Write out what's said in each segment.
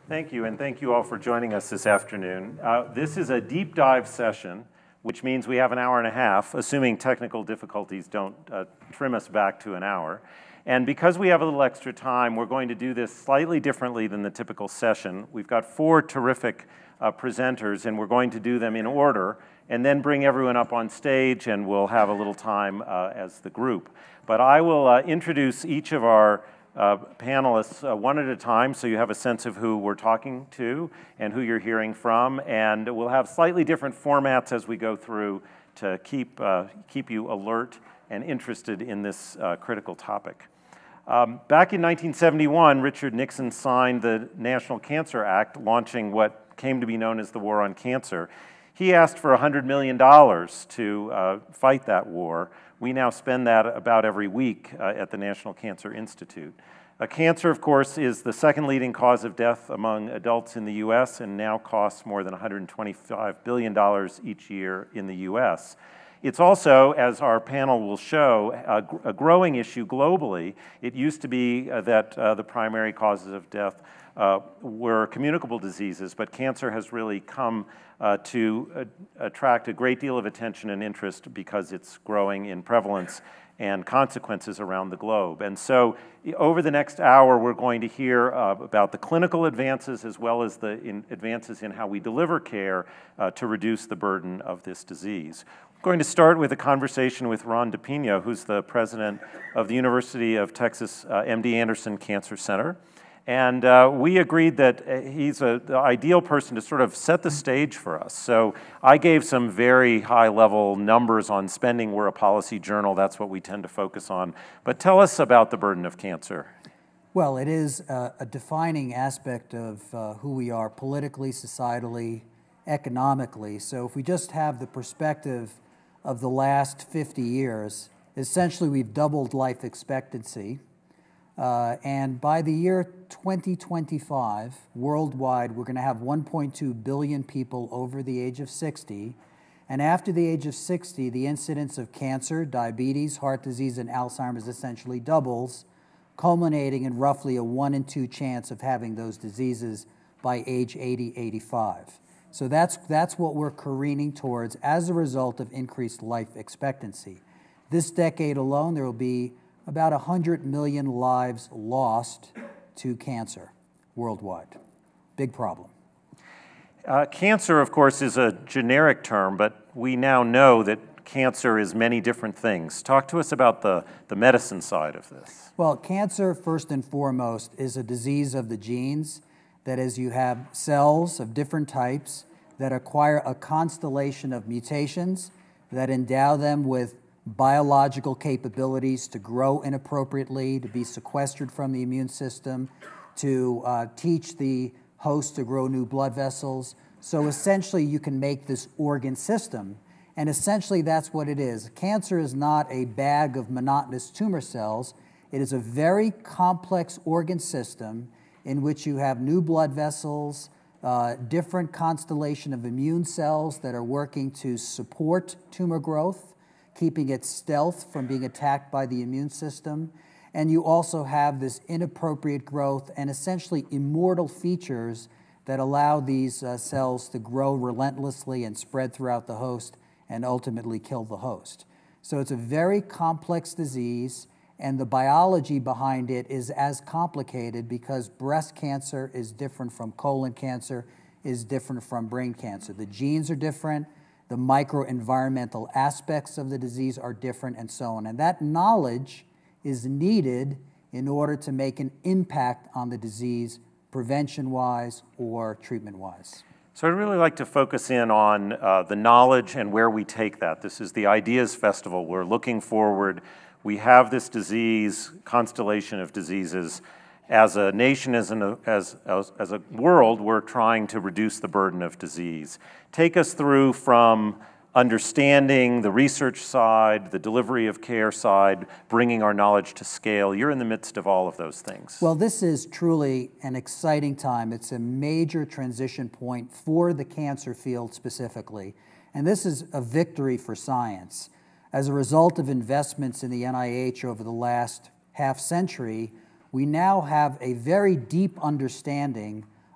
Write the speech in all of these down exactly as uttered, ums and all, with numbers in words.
Thank you, and thank you all for joining us this afternoon. Uh, this is a deep dive session, which means we have an hour and a half, assuming technical difficulties don't uh, trim us back to an hour. And because we have a little extra time, we're going to do this slightly differently than the typical session. We've got four terrific uh, presenters, and we're going to do them in order, and then bring everyone up on stage, and we'll have a little time uh, as the group. But I will uh, introduce each of our Uh, panelists uh, one at a time, so you have a sense of who we're talking to and who you're hearing from, and we'll have slightly different formats as we go through to keep, uh, keep you alert and interested in this uh, critical topic. Um, back in nineteen seventy-one, Richard Nixon signed the National Cancer Act, launching what came to be known as the War on Cancer. He asked for one hundred million dollars to uh, fight that war. We now spend that about every week uh, at the National Cancer Institute. Uh, cancer, of course, is the second leading cause of death among adults in the U S and now costs more than one hundred twenty-five billion dollars each year in the U S. It's also, as our panel will show, a, a growing issue globally. It used to be uh, that uh, the primary causes of death uh, were communicable diseases, but cancer has really come uh, to uh, attract a great deal of attention and interest because it's growing in prevalence and consequences around the globe. And so over the next hour, we're going to hear uh, about the clinical advances as well as the in advances in how we deliver care uh, to reduce the burden of this disease. I'm going to start with a conversation with Ron DePinho, who's the president of the University of Texas uh, M D Anderson Cancer Center. And uh, we agreed that he's a, the ideal person to sort of set the stage for us. So I gave some very high-level numbers on spending. We're a policy journal. That's what we tend to focus on. But tell us about the burden of cancer. Well, it is a, a defining aspect of uh, who we are politically, societally, economically. So if we just have the perspective of the last fifty years, essentially we've doubled life expectancy. Uh, and by the year twenty twenty-five, worldwide, we're going to have one point two billion people over the age of sixty. And after the age of sixty, the incidence of cancer, diabetes, heart disease, and Alzheimer's essentially doubles, culminating in roughly a one in two chance of having those diseases by age eighty, eighty-five. So that's, that's what we're careening towards as a result of increased life expectancy. This decade alone, there will be about one hundred million lives lost to cancer worldwide. Big problem. Uh, cancer, of course, is a generic term, but we now know that cancer is many different things. Talk to us about the, the medicine side of this. Well, cancer, first and foremost, is a disease of the genes. That is, you have cells of different types that acquire a constellation of mutations that endow them with biological capabilities to grow inappropriately, to be sequestered from the immune system, to uh, teach the host to grow new blood vessels. So essentially you can make this organ system, and essentially that's what it is. Cancer is not a bag of monotonous tumor cells. It is a very complex organ system in which you have new blood vessels, uh, different constellation of immune cells that are working to support tumor growth, keeping it stealth from being attacked by the immune system. And you also have this inappropriate growth and essentially immortal features that allow these uh, cells to grow relentlessly and spread throughout the host and ultimately kill the host. So it's a very complex disease, and the biology behind it is as complicated because breast cancer is different from colon cancer, is different from brain cancer. The genes are different. The microenvironmental aspects of the disease are different, and so on. And that knowledge is needed in order to make an impact on the disease prevention-wise or treatment-wise. So I'd really like to focus in on uh, the knowledge and where we take that. This is the Ideas Festival. We're looking forward. We have this disease, constellation of diseases. As a nation, as, an, as, as, as a world, we're trying to reduce the burden of disease. Take us through from understanding the research side, the delivery of care side, bringing our knowledge to scale. You're in the midst of all of those things. Well, this is truly an exciting time. It's a major transition point for the cancer field specifically. And this is a victory for science. As a result of investments in the N I H over the last half century, we now have a very deep understanding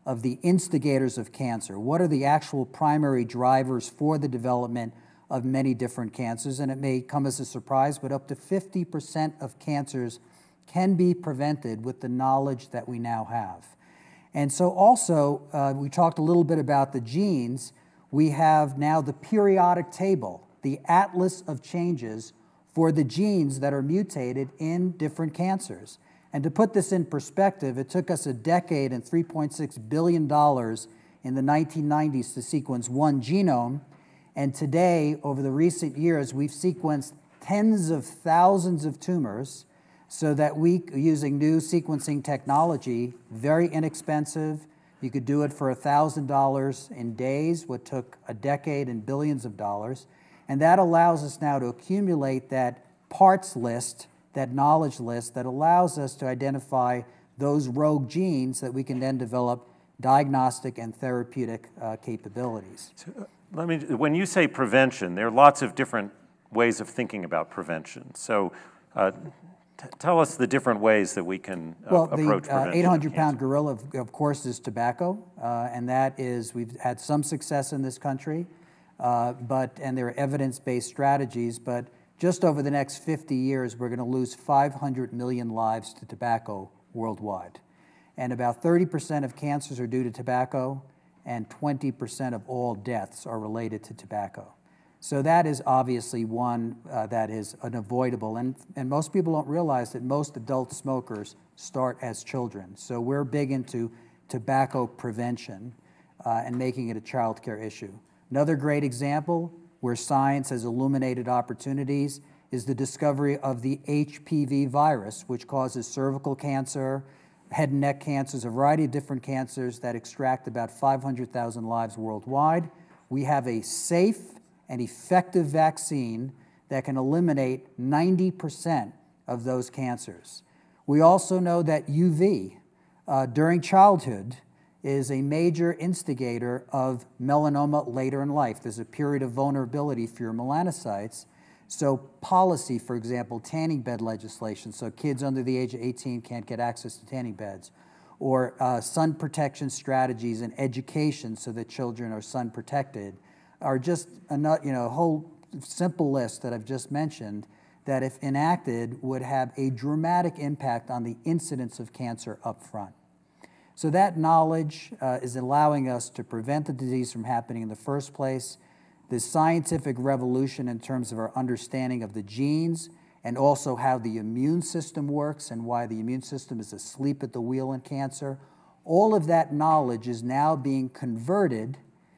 of the instigators of cancer. What are the actual primary drivers for the development of many different cancers? And it may come as a surprise, but up to fifty percent of cancers can be prevented with the knowledge that we now have. And so also, uh, we talked a little bit about the genes. We have now the periodic table, the atlas of changes for the genes that are mutated in different cancers. And to put this in perspective, it took us a decade and three point six billion dollars in the nineteen nineties to sequence one genome. And today, over the recent years, we've sequenced tens of thousands of tumors so that we, using new sequencing technology, very inexpensive, you could do it for one thousand dollars in days, what took a decade and billions of dollars. And that allows us now to accumulate that parts list, that knowledge list, that allows us to identify those rogue genes that we can then develop diagnostic and therapeutic uh, capabilities. So, uh, let me, when you say prevention, there are lots of different ways of thinking about prevention. So uh, t tell us the different ways that we can uh, well, approach the, prevention. Well, the eight hundred pound gorilla, of, of course, is tobacco, uh, and that is, we've had some success in this country, uh, but, and there are evidence-based strategies, but just over the next fifty years, we're going to lose five hundred million lives to tobacco worldwide. And about thirty percent of cancers are due to tobacco, and twenty percent of all deaths are related to tobacco. So that is obviously one uh, that is unavoidable. And, and most people don't realize that most adult smokers start as children. So we're big into tobacco prevention uh, and making it a child care issue. Another great example where science has illuminated opportunities is the discovery of the H P V virus, which causes cervical cancer, head and neck cancers, a variety of different cancers that extract about five hundred thousand lives worldwide. We have a safe and effective vaccine that can eliminate ninety percent of those cancers. We also know that U V uh, during childhood is a major instigator of melanoma later in life. There's a period of vulnerability for your melanocytes. So policy, for example, tanning bed legislation, so kids under the age of eighteen can't get access to tanning beds, or uh, sun protection strategies and education so that children are sun protected, are just a, you know, a whole simple list that I've just mentioned that, if enacted, would have a dramatic impact on the incidence of cancer up front. So that knowledge uh, is allowing us to prevent the disease from happening in the first place. The scientific revolution in terms of our understanding of the genes and also how the immune system works and why the immune system is asleep at the wheel in cancer, all of that knowledge is now being converted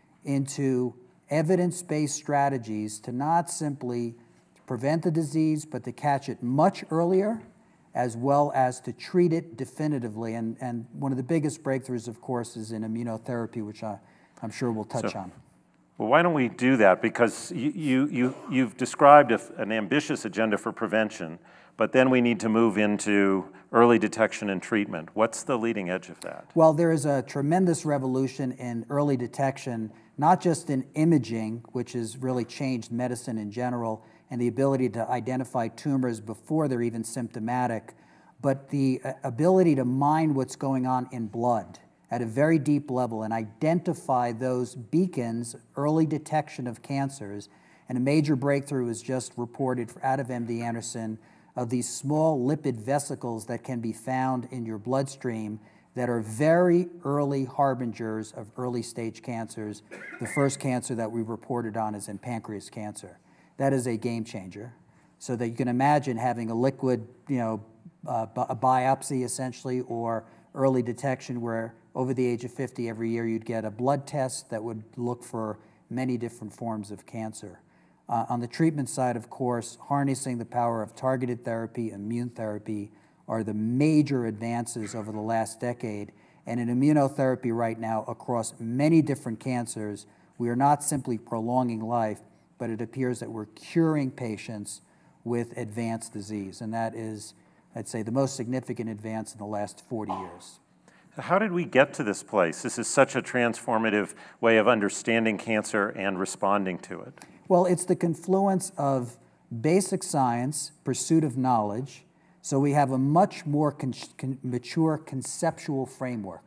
into evidence-based strategies to not simply prevent the disease, but to catch it much earlier, as well as to treat it definitively. And, and one of the biggest breakthroughs, of course, is in immunotherapy, which I, I'm sure we'll touch so, on. Well, why don't we do that? Because you, you, you, you've described a, an ambitious agenda for prevention, but then we need to move into early detection and treatment. What's the leading edge of that? Well, there is a tremendous revolution in early detection, not just in imaging, which has really changed medicine in general, and the ability to identify tumors before they're even symptomatic, but the ability to mine what's going on in blood at a very deep level and identify those beacons, early detection of cancers. And a major breakthrough is just reported out of M D Anderson of these small lipid vesicles that can be found in your bloodstream that are very early harbingers of early stage cancers. The first cancer that we reported on is in pancreas cancer. That is a game changer. So that you can imagine having a liquid, you know, uh, a biopsy essentially, or early detection where over the age of fifty every year you'd get a blood test that would look for many different forms of cancer. Uh, on the treatment side, of course, harnessing the power of targeted therapy, immune therapy, are the major advances over the last decade. And in immunotherapy right now, across many different cancers, we are not simply prolonging life, but it appears that we're curing patients with advanced disease. And that is, I'd say, the most significant advance in the last forty years. How did we get to this place? This is such a transformative way of understanding cancer and responding to it. Well, it's the confluence of basic science, pursuit of knowledge, so we have a much more con con mature conceptual framework.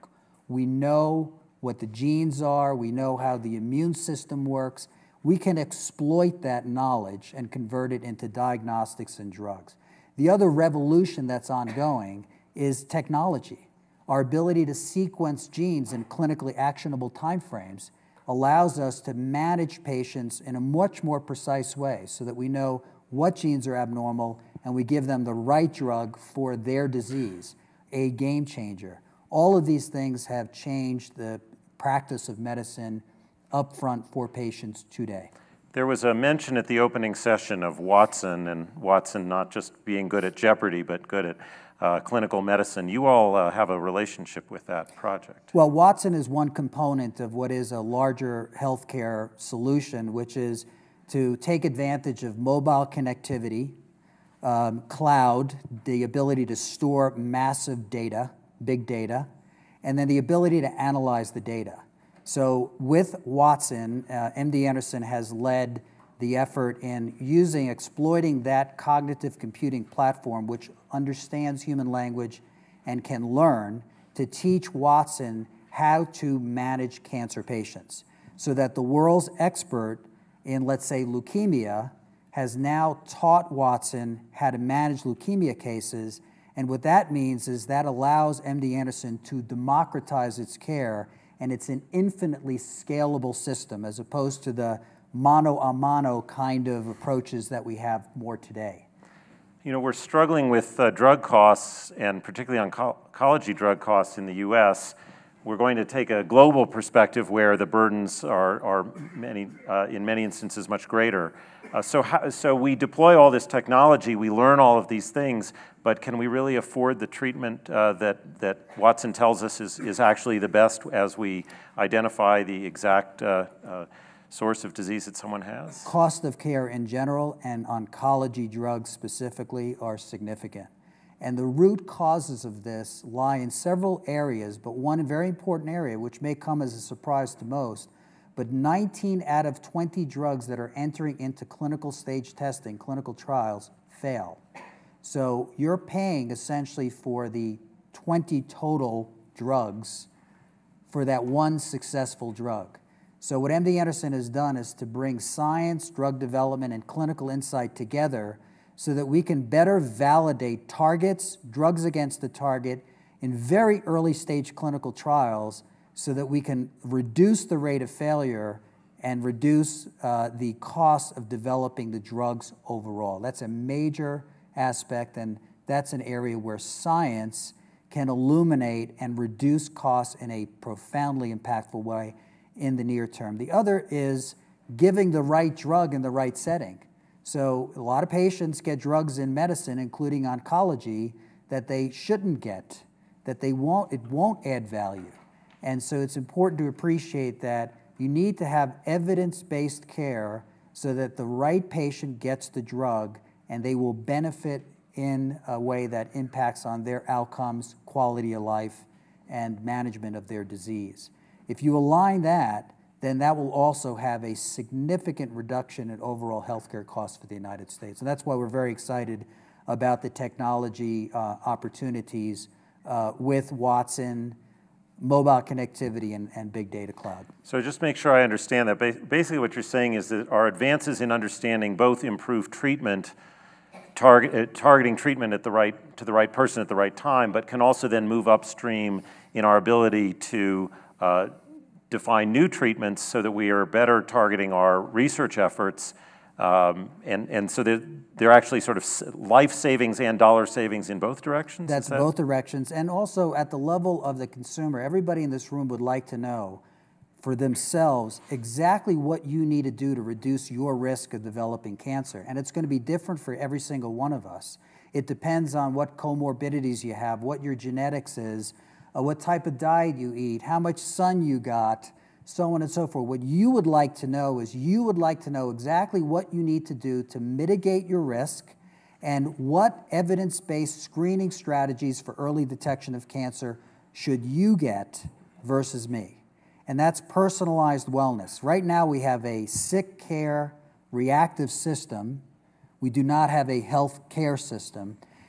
We know what the genes are. We know how the immune system works. We can exploit that knowledge and convert it into diagnostics and drugs. The other revolution that's ongoing is technology. Our ability to sequence genes in clinically actionable timeframes allows us to manage patients in a much more precise way so that we know what genes are abnormal and we give them the right drug for their disease, a game changer. All of these things have changed the practice of medicine upfront for patients today. There was a mention at the opening session of Watson, and Watson not just being good at Jeopardy, but good at uh, clinical medicine. You all uh, have a relationship with that project. Well, Watson is one component of what is a larger healthcare solution, which is to take advantage of mobile connectivity, um, cloud, the ability to store massive data, big data, and then the ability to analyze the data. So with Watson, uh, M D Anderson has led the effort in using, exploiting that cognitive computing platform, which understands human language and can learn, to teach Watson how to manage cancer patients, so that the world's expert in, let's say, leukemia has now taught Watson how to manage leukemia cases. And what that means is that allows M D Anderson to democratize its care, and it's an infinitely scalable system as opposed to the mano a mano kind of approaches that we have more today. You know, we're struggling with uh, drug costs, and particularly oncology drug costs in the U S. We're going to take a global perspective where the burdens are, are many, uh, in many instances much greater. Uh, so, how, so we deploy all this technology, we learn all of these things, but can we really afford the treatment uh, that, that Watson tells us is, is actually the best as we identify the exact uh, uh, source of disease that someone has? Cost of care in general and oncology drugs specifically are significant. And the root causes of this lie in several areas, but one very important area, which may come as a surprise to most, but nineteen out of twenty drugs that are entering into clinical stage testing, clinical trials, fail. So you're paying essentially for the twenty total drugs for that one successful drug. So what M D Anderson has done is to bring science, drug development, and clinical insight together so that we can better validate targets, drugs against the target, in very early stage clinical trials so that we can reduce the rate of failure and reduce uh, the cost of developing the drugs overall. That's a major aspect, and that's an area where science can illuminate and reduce costs in a profoundly impactful way in the near term. The other is giving the right drug in the right setting. So a lot of patients get drugs in medicine, including oncology, that they shouldn't get, that they won't, it won't add value. And so it's important to appreciate that you need to have evidence-based care so that the right patient gets the drug and they will benefit in a way that impacts on their outcomes, quality of life, and management of their disease. If you align that, then that will also have a significant reduction in overall healthcare costs for the United States. And that's why we're very excited about the technology uh, opportunities uh, with Watson, mobile connectivity, and, and big data cloud. So just make sure I understand that. Basically what you're saying is that our advances in understanding both improve treatment, target, uh, targeting treatment at the right, to the right person at the right time, but can also then move upstream in our ability to uh, define new treatments so that we are better targeting our research efforts. Um, and, and so they're, they're actually sort of life savings and dollar savings in both directions? That's that? both directions. And also at the level of the consumer, everybody in this room would like to know for themselves exactly what you need to do to reduce your risk of developing cancer. And it's going to be different for every single one of us. It depends on what comorbidities you have, what your genetics is, uh, what type of diet you eat, how much sun you got, so on and so forth. What you would like to know is you would like to know exactly what you need to do to mitigate your risk and what evidence-based screening strategies for early detection of cancer should you get versus me. And that's personalized wellness. Right now we have a sick care reactive system. We do not have a health care system.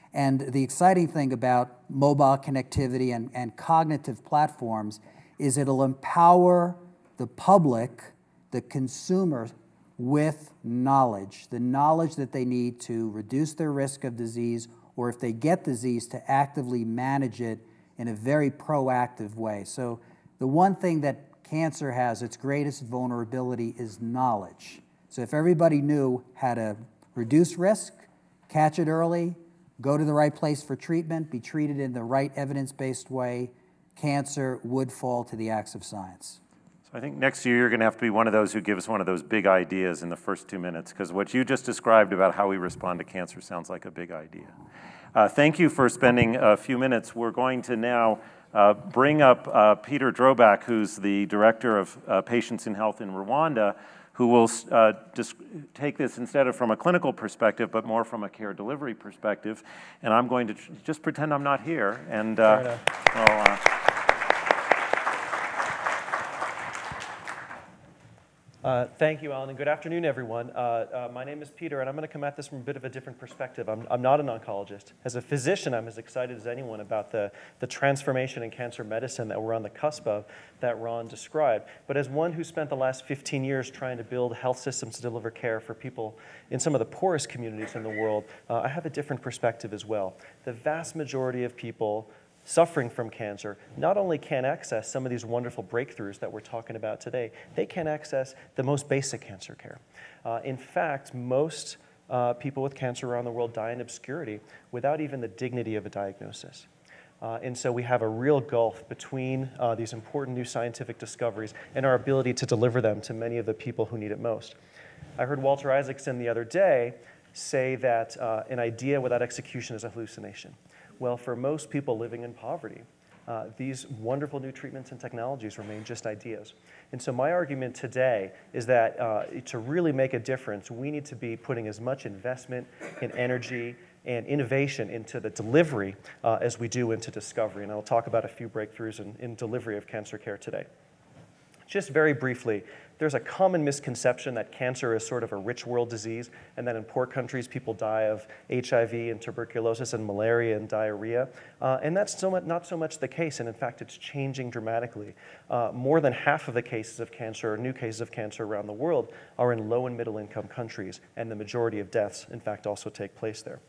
And the exciting thing about mobile connectivity and, and cognitive platforms is it'll empower the public, the consumer, with knowledge, the knowledge that they need to reduce their risk of disease, or if they get disease, to actively manage it in a very proactive way. So the one thing that cancer has, its greatest vulnerability, is knowledge. So if everybody knew how to reduce risk, catch it early, go to the right place for treatment, be treated in the right evidence-based way, cancer would fall to the axe of science. So I think next year you're going to have to be one of those who gives us one of those big ideas in the first two minutes, because what you just described about how we respond to cancer sounds like a big idea. Uh, thank you for spending a few minutes. We're going to now uh, bring up uh, Peter Drobac, who's the Director of uh, Patients in Health in Rwanda, who will uh, just take this instead of from a clinical perspective, but more from a care delivery perspective. And I'm going to tr just pretend I'm not here. And uh, so, uh, Uh, thank you, Alan, and good afternoon, everyone. Uh, uh, my name is Peter, and I'm going to come at this from a bit of a different perspective. I'm, I'm not an oncologist. As a physician, I'm as excited as anyone about the, the transformation in cancer medicine that we're on the cusp of that Ron described. But as one who spent the last fifteen years trying to build health systems to deliver care for people in some of the poorest communities in the world, uh, I have a different perspective as well. The vast majority of people suffering from cancer not only can't access some of these wonderful breakthroughs that we're talking about today, they can't access the most basic cancer care. Uh, in fact, most uh, people with cancer around the world die in obscurity without even the dignity of a diagnosis. Uh, and so we have a real gulf between uh, these important new scientific discoveries and our ability to deliver them to many of the people who need it most. I heard Walter Isaacson the other day say that uh, an idea without execution is a hallucination. Well, for most people living in poverty, uh, these wonderful new treatments and technologies remain just ideas. And so my argument today is that uh, to really make a difference, we need to be putting as much investment and energy and innovation into the delivery uh, as we do into discovery. And I'll talk about a few breakthroughs in, in delivery of cancer care today. Just very briefly, there's a common misconception that cancer is sort of a rich world disease, and that in poor countries people die of H I V and tuberculosis and malaria and diarrhea. Uh, and that's so much, not so much the case, and in fact it's changing dramatically. Uh, more than half of the cases of cancer, or new cases of cancer around the world, are in low and middle income countries, and the majority of deaths, in fact, also take place there.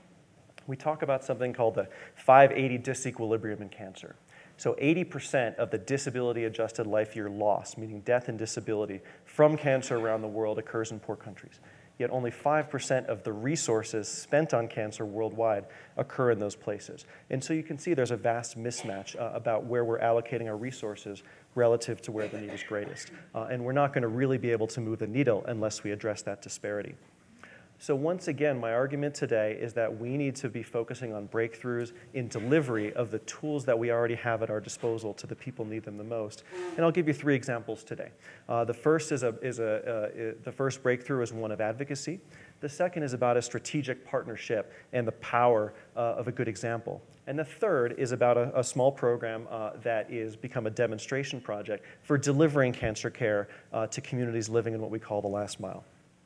We talk about something called the five eighty disequilibrium in cancer. So eighty percent of the disability-adjusted life year loss, meaning death and disability, from cancer around the world occurs in poor countries. Yet only five percent of the resources spent on cancer worldwide occur in those places. And so you can see there's a vast mismatch uh, about where we're allocating our resources relative to where the need is greatest. Uh, and we're not going to really be able to move the needle unless we address that disparity. So once again, my argument today is that we need to be focusing on breakthroughs in delivery of the tools that we already have at our disposal to the people who need them the most. And I'll give you three examples today. Uh, the first is a, is a uh, the first breakthrough is one of advocacy. The second is about a strategic partnership and the power uh, of a good example. And the third is about a, a small program uh, that is become a demonstration project for delivering cancer care uh, to communities living in what we call the last mile.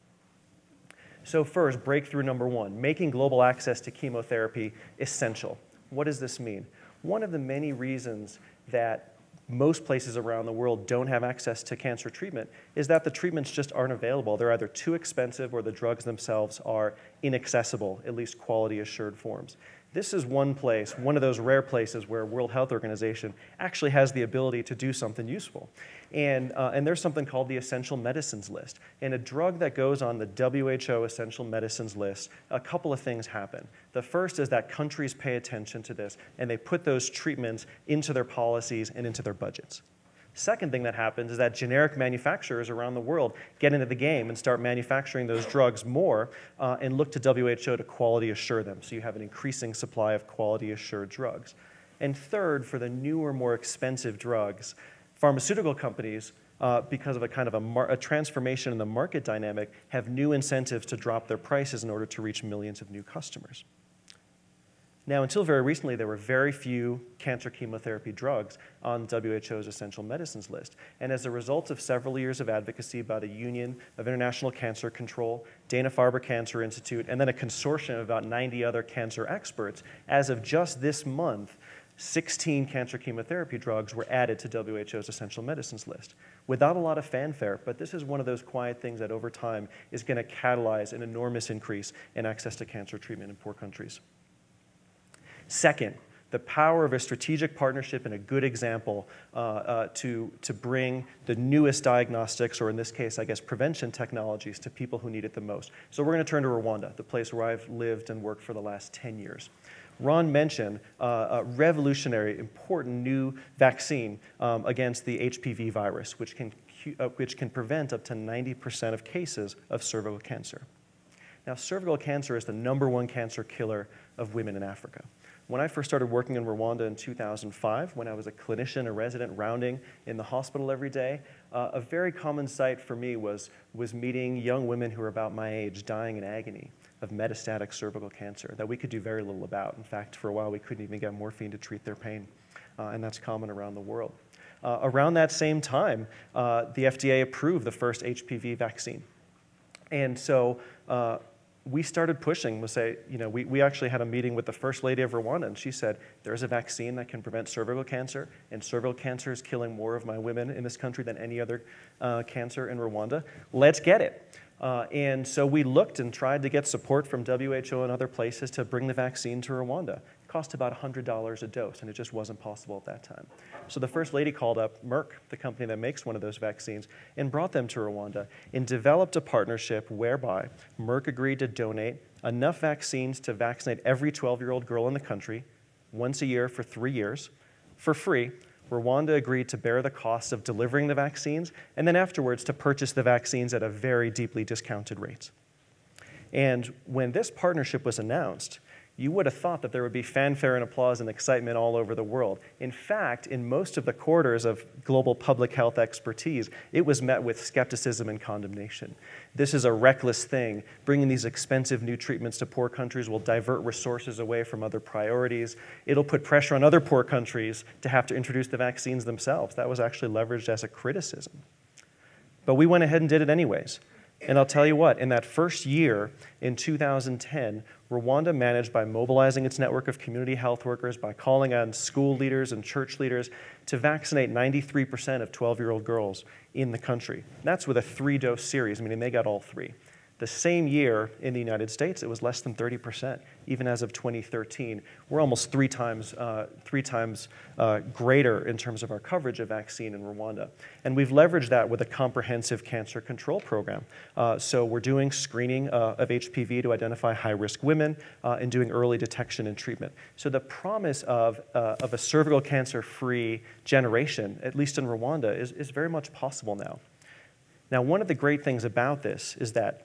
So first, breakthrough number one, making global access to chemotherapy essential. What does this mean? One of the many reasons that most places around the world don't have access to cancer treatment is that the treatments just aren't available. They're either too expensive or the drugs themselves are inaccessible, at least quality assured forms. This is one place, one of those rare places where World Health Organization actually has the ability to do something useful. And, uh, and there's something called the Essential Medicines List. And a drug that goes on the W H O Essential Medicines List, a couple of things happen. The first is that countries pay attention to this, and they put those treatments into their policies and into their budgets. Second thing that happens is that generic manufacturers around the world get into the game and start manufacturing those drugs more uh, and look to W H O to quality assure them. So you have an increasing supply of quality assured drugs. And third, for the newer, more expensive drugs, pharmaceutical companies, uh, because of a kind of a, mar a transformation in the market dynamic, have new incentives to drop their prices in order to reach millions of new customers. Now, until very recently, there were very few cancer chemotherapy drugs on W H O's essential medicines list. And as a result of several years of advocacy by the Union of International Cancer Control, Dana-Farber Cancer Institute, and then a consortium of about ninety other cancer experts, as of just this month, sixteen cancer chemotherapy drugs were added to W H O's essential medicines list. Without a lot of fanfare, but this is one of those quiet things that over time is going to catalyze an enormous increase in access to cancer treatment in poor countries. Second, the power of a strategic partnership and a good example uh, uh, to, to bring the newest diagnostics, or in this case, I guess, prevention technologies to people who need it the most. So we're going to turn to Rwanda, the place where I've lived and worked for the last ten years. Ron mentioned uh, a revolutionary, important new vaccine um, against the H P V virus, which can, uh, which can prevent up to ninety percent of cases of cervical cancer. Now, cervical cancer is the number one cancer killer of women in Africa. When I first started working in Rwanda in two thousand five, when I was a clinician, a resident rounding in the hospital every day, uh, a very common sight for me was, was meeting young women who were about my age dying in agony of metastatic cervical cancer that we could do very little about. In fact, for a while, we couldn't even get morphine to treat their pain, uh, and that's common around the world. Uh, around that same time, uh, the F D A approved the first H P V vaccine. And so uh, we started pushing. We'll say, you know, we, we actually had a meeting with the First Lady of Rwanda, and she said, there's a vaccine that can prevent cervical cancer, and cervical cancer is killing more of my women in this country than any other uh, cancer in Rwanda. Let's get it. Uh, and so we looked and tried to get support from W H O and other places to bring the vaccine to Rwanda. It cost about one hundred dollars a dose, and it just wasn't possible at that time. So the First Lady called up Merck, the company that makes one of those vaccines, and brought them to Rwanda and developed a partnership whereby Merck agreed to donate enough vaccines to vaccinate every twelve-year-old girl in the country once a year for three years for free. Rwanda agreed to bear the cost of delivering the vaccines, and then afterwards to purchase the vaccines at a very deeply discounted rate. And when this partnership was announced, you would have thought that there would be fanfare and applause and excitement all over the world. In fact, in most of the quarters of global public health expertise, it was met with skepticism and condemnation. This is a reckless thing. Bringing these expensive new treatments to poor countries will divert resources away from other priorities. It'll put pressure on other poor countries to have to introduce the vaccines themselves. That was actually leveraged as a criticism. But we went ahead and did it anyways. And I'll tell you what, in that first year, in two thousand ten, Rwanda managed, by mobilizing its network of community health workers, by calling on school leaders and church leaders, to vaccinate ninety-three percent of twelve-year-old girls in the country. That's with a three-dose series, meaning they got all three. The same year in the United States, it was less than thirty percent. Even as of twenty thirteen, we're almost three times, uh, three times uh, greater in terms of our coverage of vaccine in Rwanda. And we've leveraged that with a comprehensive cancer control program. Uh, so we're doing screening uh, of H P V to identify high-risk women uh, and doing early detection and treatment. So the promise of, uh, of a cervical cancer-free generation, at least in Rwanda, is, is very much possible now. Now, one of the great things about this is that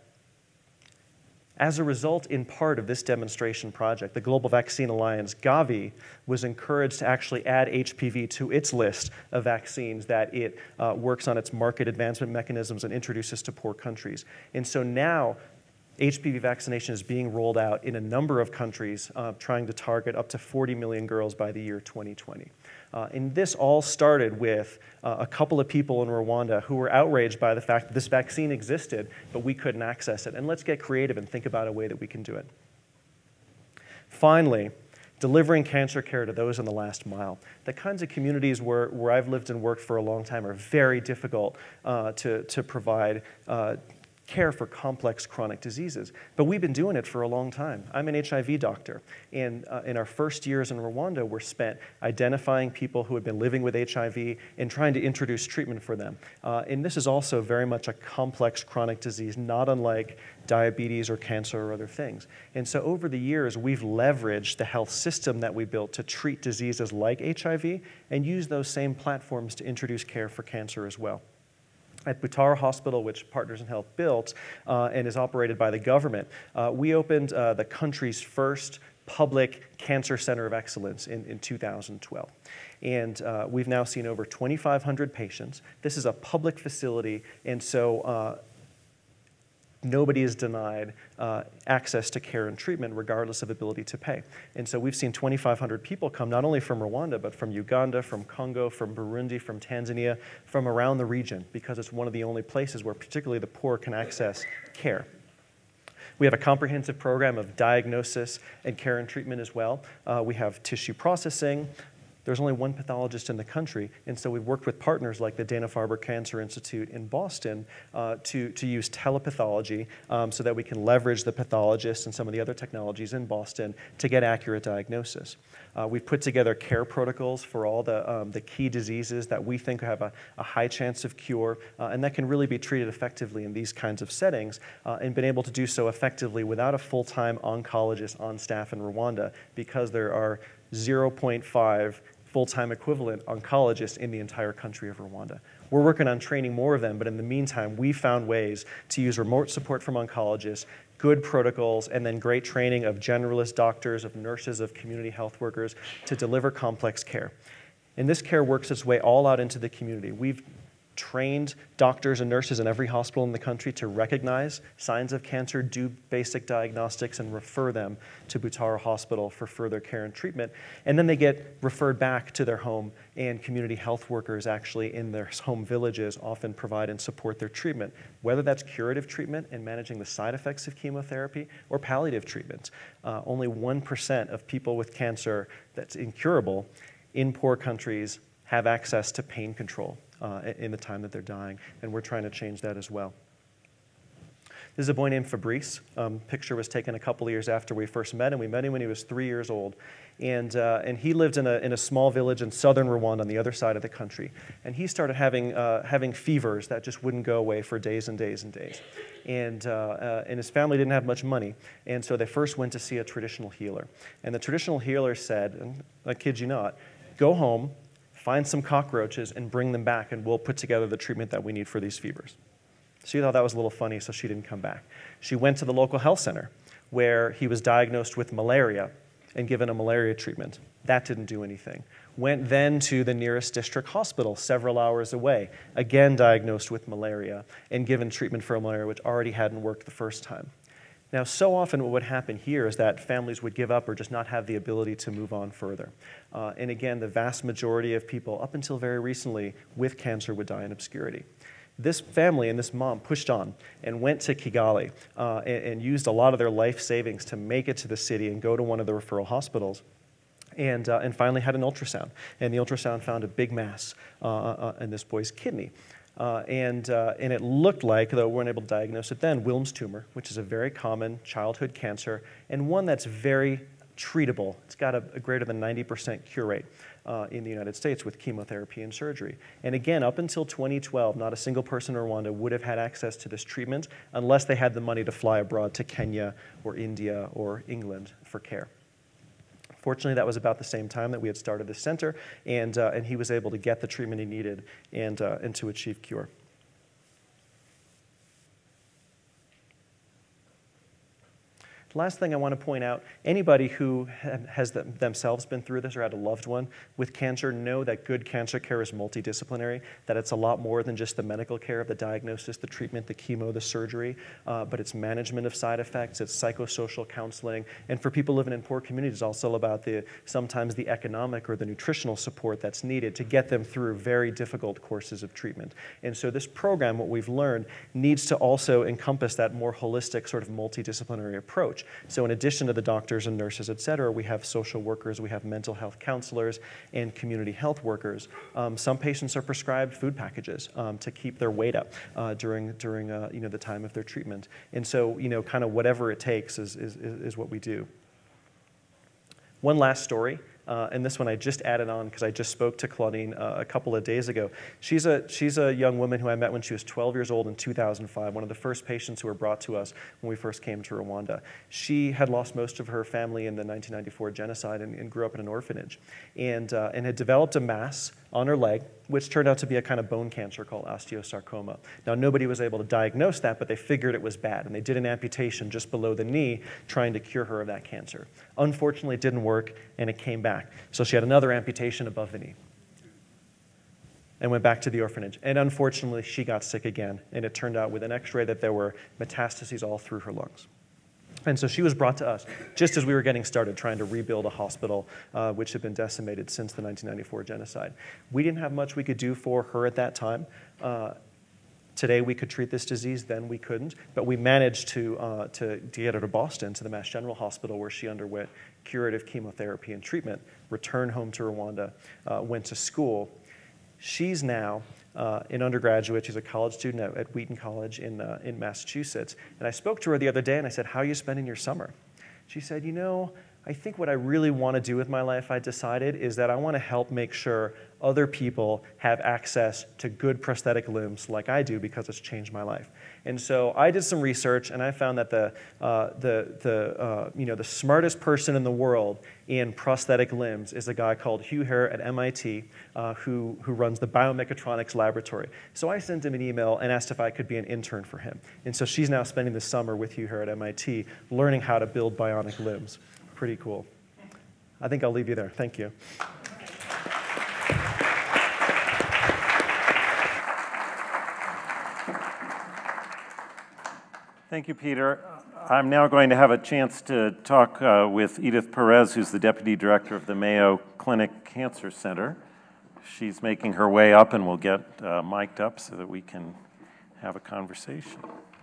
as a result, in part, of this demonstration project, the Global Vaccine Alliance, Gavi, was encouraged to actually add H P V to its list of vaccines that it uh, works on its market advancement mechanisms and introduces to poor countries. And so now, H P V vaccination is being rolled out in a number of countries, uh, trying to target up to forty million girls by the year twenty twenty. Uh, and this all started with uh, a couple of people in Rwanda who were outraged by the fact that this vaccine existed, but we couldn't access it. And let's get creative and think about a way that we can do it. Finally, delivering cancer care to those in the last mile. The kinds of communities where, where I've lived and worked for a long time are very difficult uh, to, to provide uh, care for complex chronic diseases. But we've been doing it for a long time. I'm an H I V doctor, and uh, in our first years in Rwanda were spent identifying people who had been living with H I V and trying to introduce treatment for them. Uh, and this is also very much a complex chronic disease, not unlike diabetes or cancer or other things. And so over the years, we've leveraged the health system that we built to treat diseases like H I V and use those same platforms to introduce care for cancer as well. At Butara Hospital, which Partners in Health built uh, and is operated by the government, uh, we opened uh, the country's first public cancer center of excellence in, in two thousand twelve. And uh, we've now seen over twenty-five hundred patients. This is a public facility, and so uh, nobody is denied uh, access to care and treatment regardless of ability to pay. And so we've seen twenty-five hundred people come not only from Rwanda, but from Uganda, from Congo, from Burundi, from Tanzania, from around the region, because it's one of the only places where particularly the poor can access care. We have a comprehensive program of diagnosis and care and treatment as well. Uh, we have tissue processing. There's only one pathologist in the country, and so we've worked with partners like the Dana-Farber Cancer Institute in Boston uh, to, to use telepathology um, so that we can leverage the pathologists and some of the other technologies in Boston to get accurate diagnosis. Uh, we've put together care protocols for all the, um, the key diseases that we think have a, a high chance of cure uh, and that can really be treated effectively in these kinds of settings uh, and been able to do so effectively without a full-time oncologist on staff in Rwanda because there are zero point five full-time equivalent oncologists in the entire country of Rwanda. We're working on training more of them, but in the meantime, we found ways to use remote support from oncologists, good protocols, and then great training of generalist doctors, of nurses, of community health workers to deliver complex care. And this care works its way all out into the community. We've trained doctors and nurses in every hospital in the country to recognize signs of cancer, do basic diagnostics, and refer them to Butaro Hospital for further care and treatment. And then they get referred back to their home, and community health workers actually in their home villages often provide and support their treatment, whether that's curative treatment and managing the side effects of chemotherapy or palliative treatment. Uh, only one percent of people with cancer that's incurable in poor countries have access to pain control Uh, in the time that they're dying, and we're trying to change that as well. This is a boy named Fabrice. Um, picture was taken a couple of years after we first met him. We met him when he was three years old, and, uh, and he lived in a, in a small village in southern Rwanda on the other side of the country, and he started having, uh, having fevers that just wouldn't go away for days and days and days. And, uh, uh, and his family didn't have much money, and so they first went to see a traditional healer. And the traditional healer said, and I kid you not, go home, find some cockroaches and bring them back, and we'll put together the treatment that we need for these fevers. She thought that was a little funny, so she didn't come back. She went to the local health center where he was diagnosed with malaria and given a malaria treatment. That didn't do anything. Went then to the nearest district hospital several hours away, again diagnosed with malaria and given treatment for malaria, which already hadn't worked the first time. Now, so often what would happen here is that families would give up or just not have the ability to move on further. Uh, and again, the vast majority of people, up until very recently, with cancer would die in obscurity. This family and this mom pushed on and went to Kigali uh, and, and used a lot of their life savings to make it to the city and go to one of the referral hospitals. And, uh, and finally had an ultrasound. And the ultrasound found a big mass uh, uh, in this boy's kidney. Uh, and, uh, and it looked like, though we weren't able to diagnose it then, Wilms tumor, which is a very common childhood cancer, and one that's very treatable. It's got a, a greater than ninety percent cure rate uh, in the United States with chemotherapy and surgery. And again, up until twenty twelve, not a single person in Rwanda would have had access to this treatment unless they had the money to fly abroad to Kenya or India or England for care. Fortunately, that was about the same time that we had started this center, and, uh, and he was able to get the treatment he needed and, uh, and to achieve cure. Last thing I want to point out, anybody who has themselves been through this or had a loved one with cancer know that good cancer care is multidisciplinary, that it's a lot more than just the medical care of the diagnosis, the treatment, the chemo, the surgery, uh, but it's management of side effects, it's psychosocial counseling, and for people living in poor communities, also about the sometimes the economic or the nutritional support that's needed to get them through very difficult courses of treatment. And so this program, what we've learned, needs to also encompass that more holistic sort of multidisciplinary approach. So in addition to the doctors and nurses, et cetera, we have social workers, we have mental health counselors, and community health workers. Um, some patients are prescribed food packages um, to keep their weight up uh, during, during uh, you know, the time of their treatment. And so, you know, kind of whatever it takes is, is, is what we do. One last story. Uh, and this one I just added on because I just spoke to Claudine uh, a couple of days ago. She's a, she's a young woman who I met when she was twelve years old in two thousand five, one of the first patients who were brought to us when we first came to Rwanda. She had lost most of her family in the nineteen ninety-four genocide and, and grew up in an orphanage, and, uh, and had developed a mass on her leg, which turned out to be a kind of bone cancer called osteosarcoma. Now, nobody was able to diagnose that, but they figured it was bad, and they did an amputation just below the knee trying to cure her of that cancer. Unfortunately, it didn't work, and it came back. So she had another amputation above the knee. and went back to the orphanage. And unfortunately, she got sick again, and it turned out with an x-ray that there were metastases all through her lungs. And so she was brought to us just as we were getting started trying to rebuild a hospital uh, which had been decimated since the nineteen ninety-four genocide. We didn't have much we could do for her at that time. Uh, Today we could treat this disease, then we couldn't, but we managed to, uh, to, to get her to Boston, to the Mass General Hospital, where she underwent curative chemotherapy and treatment, returned home to Rwanda, uh, went to school. She's now uh, an undergraduate. She's a college student at, at Wheaton College in, uh, in Massachusetts. And I spoke to her the other day and I said, how are you spending your summer? She said, you know, I think what I really want to do with my life, I decided, is that I want to help make sure other people have access to good prosthetic limbs like I do because it's changed my life. And so I did some research, and I found that the, uh, the, the, uh, you know, the smartest person in the world in prosthetic limbs is a guy called Hugh Herr at M I T uh, who, who runs the biomechatronics laboratory. So I sent him an email and asked if I could be an intern for him. And so she's now spending the summer with Hugh Herr at M I T learning how to build bionic limbs. Pretty cool. I think I'll leave you there. Thank you. Thank you, Peter. I'm now going to have a chance to talk uh, with Edith Perez, who's the Deputy Director of the Mayo Clinic Cancer Center. She's making her way up, and we'll get uh, mic'd up so that we can have a conversation.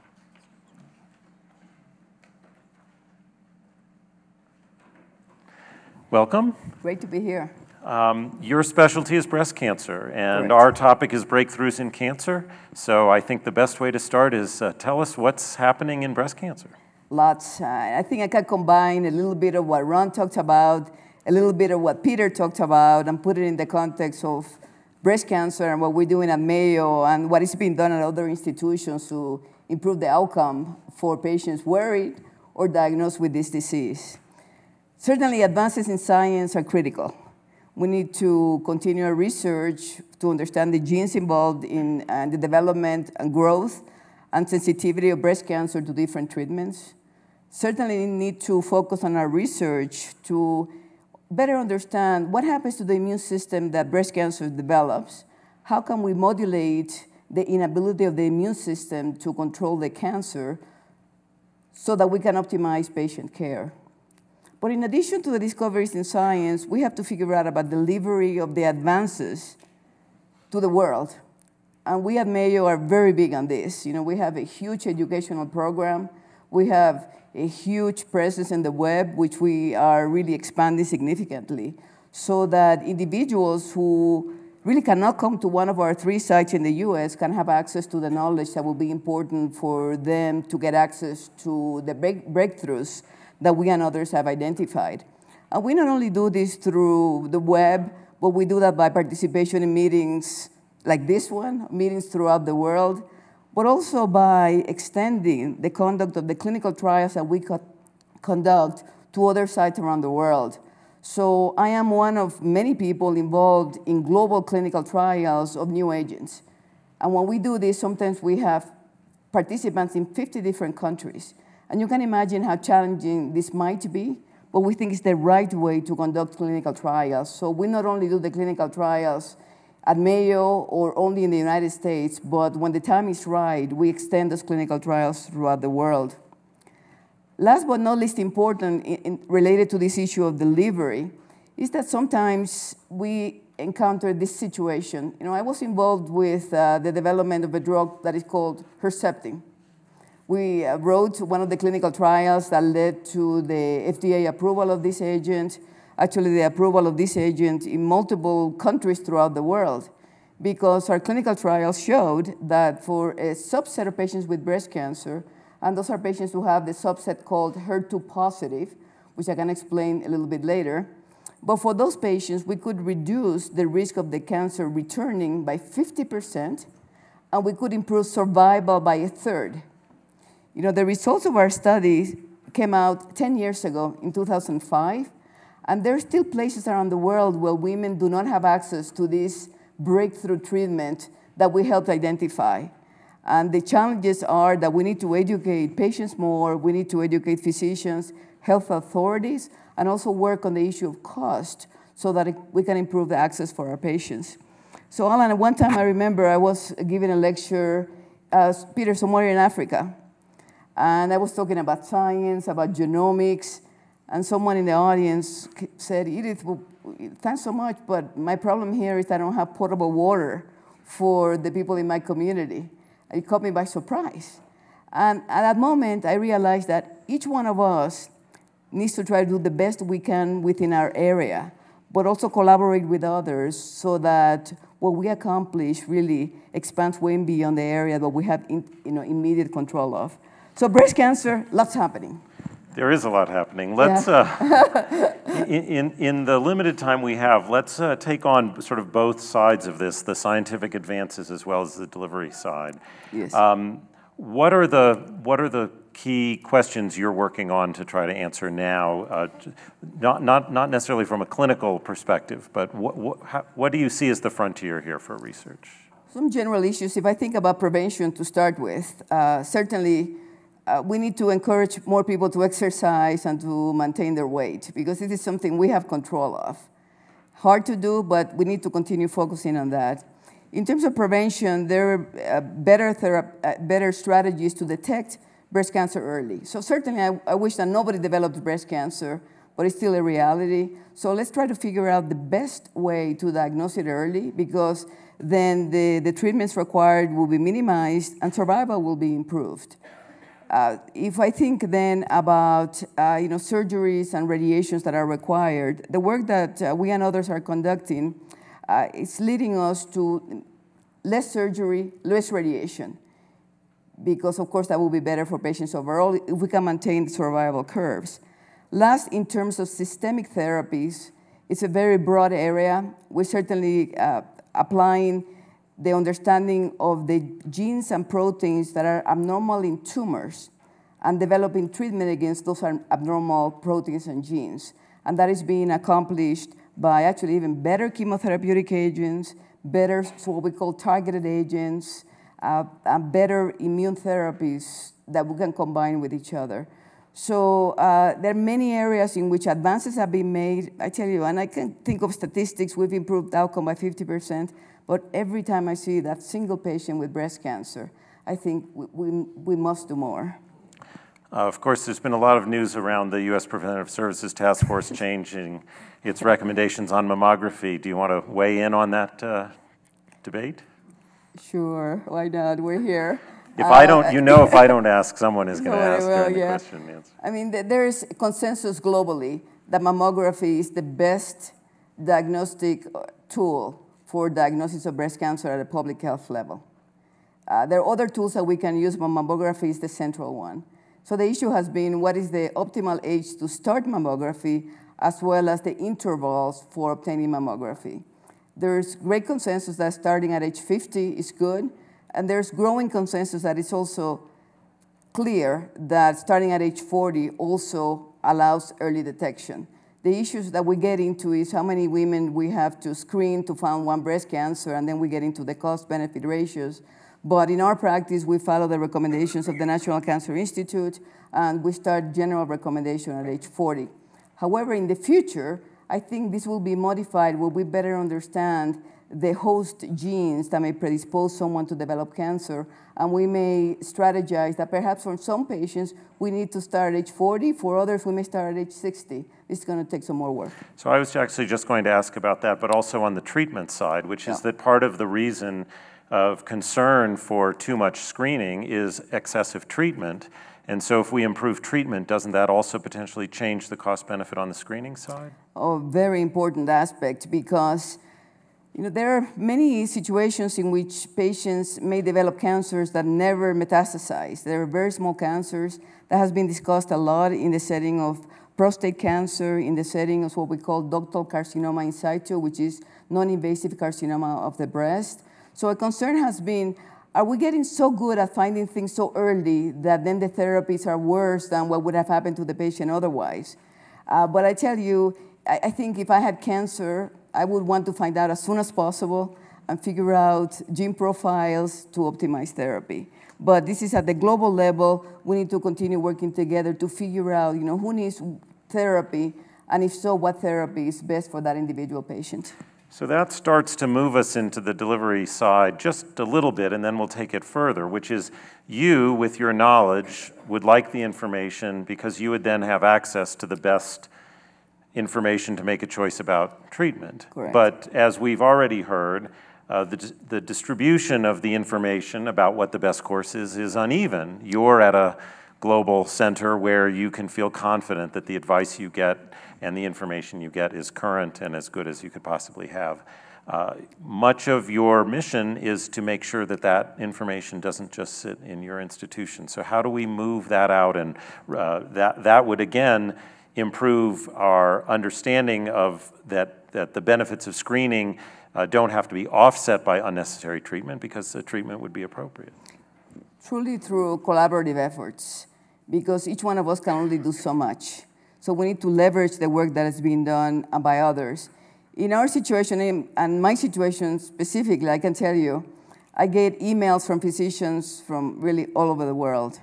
Welcome. Great to be here. Um, your specialty is breast cancer, and Correct. Our topic is breakthroughs in cancer. So I think the best way to start is uh, tell us what's happening in breast cancer. Lots. Uh, I think I can combine a little bit of what Ron talked about, a little bit of what Peter talked about, and put it in the context of breast cancer and what we're doing at Mayo and what is being done at other institutions to improve the outcome for patients worried or diagnosed with this disease. Certainly, advances in science are critical. We need to continue our research to understand the genes involved in uh, the development and growth and sensitivity of breast cancer to different treatments. Certainly, we need to focus on our research to better understand what happens to the immune system that breast cancer develops. How can we modulate the inability of the immune system to control the cancer so that we can optimize patient care? But in addition to the discoveries in science, we have to figure out about delivery of the advances to the world. And we at Mayo are very big on this. You know, we have a huge educational program. We have a huge presence in the web, which we are really expanding significantly, so that individuals who really cannot come to one of our three sites in the U S can have access to the knowledge that will be important for them to get access to the break breakthroughs that we and others have identified. And we not only do this through the web, but we do that by participation in meetings like this one, meetings throughout the world, but also by extending the conduct of the clinical trials that we co conduct to other sites around the world. So I am one of many people involved in global clinical trials of new agents. And when we do this, sometimes we have participants in fifty different countries. And you can imagine how challenging this might be, but we think it's the right way to conduct clinical trials. So we not only do the clinical trials at Mayo or only in the United States, but when the time is right, we extend those clinical trials throughout the world. Last but not least important, in, in, related to this issue of delivery, is that sometimes we encounter this situation. You know, I was involved with uh, the development of a drug that is called Herceptin. We uh, wrote one of the clinical trials that led to the F D A approval of this agent, actually the approval of this agent in multiple countries throughout the world, because our clinical trials showed that for a subset of patients with breast cancer, and those are patients who have the subset called H E R two positive, which I can explain a little bit later, but for those patients, we could reduce the risk of the cancer returning by fifty percent, and we could improve survival by a third. You know, the results of our study came out ten years ago, in two thousand five, and there are still places around the world where women do not have access to this breakthrough treatment that we helped identify. And the challenges are that we need to educate patients more, we need to educate physicians, health authorities, and also work on the issue of cost so that we can improve the access for our patients. So Alan, at one time I remember I was giving a lecture, uh, Peter, somewhere in Africa. And I was talking about science, about genomics, and someone in the audience said, Edith, well, thanks so much, but my problem here is I don't have potable water for the people in my community. It caught me by surprise. And at that moment, I realized that each one of us needs to try to do the best we can within our area, but also collaborate with others so that what we accomplish really expands way beyond the area that we have in, you know, immediate control of. So breast cancer, lots happening. There is a lot happening. Let's, yeah. uh, in, in, in the limited time we have, let's uh, take on sort of both sides of this, the scientific advances as well as the delivery side. Yes. Um, what are the, what are the key questions you're working on to try to answer now, uh, not, not, not necessarily from a clinical perspective, but what, what, how, what do you see as the frontier here for research? Some general issues. If I think about prevention to start with, uh, certainly uh, we need to encourage more people to exercise and to maintain their weight, because it is something we have control of. Hard to do, but we need to continue focusing on that. In terms of prevention, there are uh, better, uh, better strategies to detect breast cancer early. So certainly I, I wish that nobody developed breast cancer, but it's still a reality. So let's try to figure out the best way to diagnose it early, because then the, the treatments required will be minimized and survival will be improved. Uh, if I think then about uh, you know, surgeries and radiations that are required, the work that uh, we and others are conducting uh, is leading us to less surgery, less radiation, because of course that will be better for patients overall if we can maintain the survival curves. Last, in terms of systemic therapies, it's a very broad area. We're certainly uh, applying the understanding of the genes and proteins that are abnormal in tumors and developing treatment against those abnormal proteins and genes. And that is being accomplished by actually even better chemotherapeutic agents, better so what we call targeted agents, uh, and better immune therapies that we can combine with each other. So uh, there are many areas in which advances have been made. I tell you, and I can think of statistics, we've improved outcome by fifty percent, but every time I see that single patient with breast cancer, I think we, we, we must do more. Uh, of course, there's been a lot of news around the U S Preventive Services Task Force changing its recommendations on mammography. Do you want to weigh in on that uh, debate? Sure, why not? We're here. If I don't, you know, if I don't ask, someone is going to ask well, during the yeah. question and answer. I mean, there is consensus globally that mammography is the best diagnostic tool for diagnosis of breast cancer at a public health level. Uh, there are other tools that we can use, but mammography is the central one. So the issue has been what is the optimal age to start mammography, as well as the intervals for obtaining mammography. There's great consensus that starting at age fifty is good, and there's growing consensus that it's also clear that starting at age forty also allows early detection. The issues that we get into is how many women we have to screen to find one breast cancer, and then we get into the cost-benefit ratios. But in our practice, we follow the recommendations of the National Cancer Institute, and we start general recommendation at age forty. However, in the future, I think this will be modified where we better understand the host genes that may predispose someone to develop cancer, and we may strategize that perhaps for some patients, we need to start at age forty, for others, we may start at age sixty. It's going to take some more work. So I was actually just going to ask about that, but also on the treatment side, which yeah. is that part of the reason of concern for too much screening is excessive treatment. And so if we improve treatment, doesn't that also potentially change the cost-benefit on the screening side? Oh, very important aspect, because you know, there are many situations in which patients may develop cancers that never metastasize. There are very small cancers that has been discussed a lot in the setting of prostate cancer, in the setting of what we call ductal carcinoma in situ, which is non-invasive carcinoma of the breast. So a concern has been, are we getting so good at finding things so early that then the therapies are worse than what would have happened to the patient otherwise? Uh, but I tell you, I, I think if I had cancer, I would want to find out as soon as possible and figure out gene profiles to optimize therapy. But this is at the global level. We need to continue working together to figure out, you know, who needs therapy, and if so, what therapy is best for that individual patient. So that starts to move us into the delivery side just a little bit, and then we'll take it further, which is you, with your knowledge, would like the information because you would then have access to the best information to make a choice about treatment. Correct. But as we've already heard, uh, the, the distribution of the information about what the best course is is uneven. You're at a global center where you can feel confident that the advice you get and the information you get is current and as good as you could possibly have. Uh, much of your mission is to make sure that that information doesn't just sit in your institution. So how do we move that out? And uh, that, that would, again, improve our understanding of that, that the benefits of screening uh, don't have to be offset by unnecessary treatment because the treatment would be appropriate. Truly through collaborative efforts, because each one of us can only do so much. So we need to leverage the work that is being done by others. In our situation, and my situation specifically, I can tell you, I get emails from physicians from really all over the world.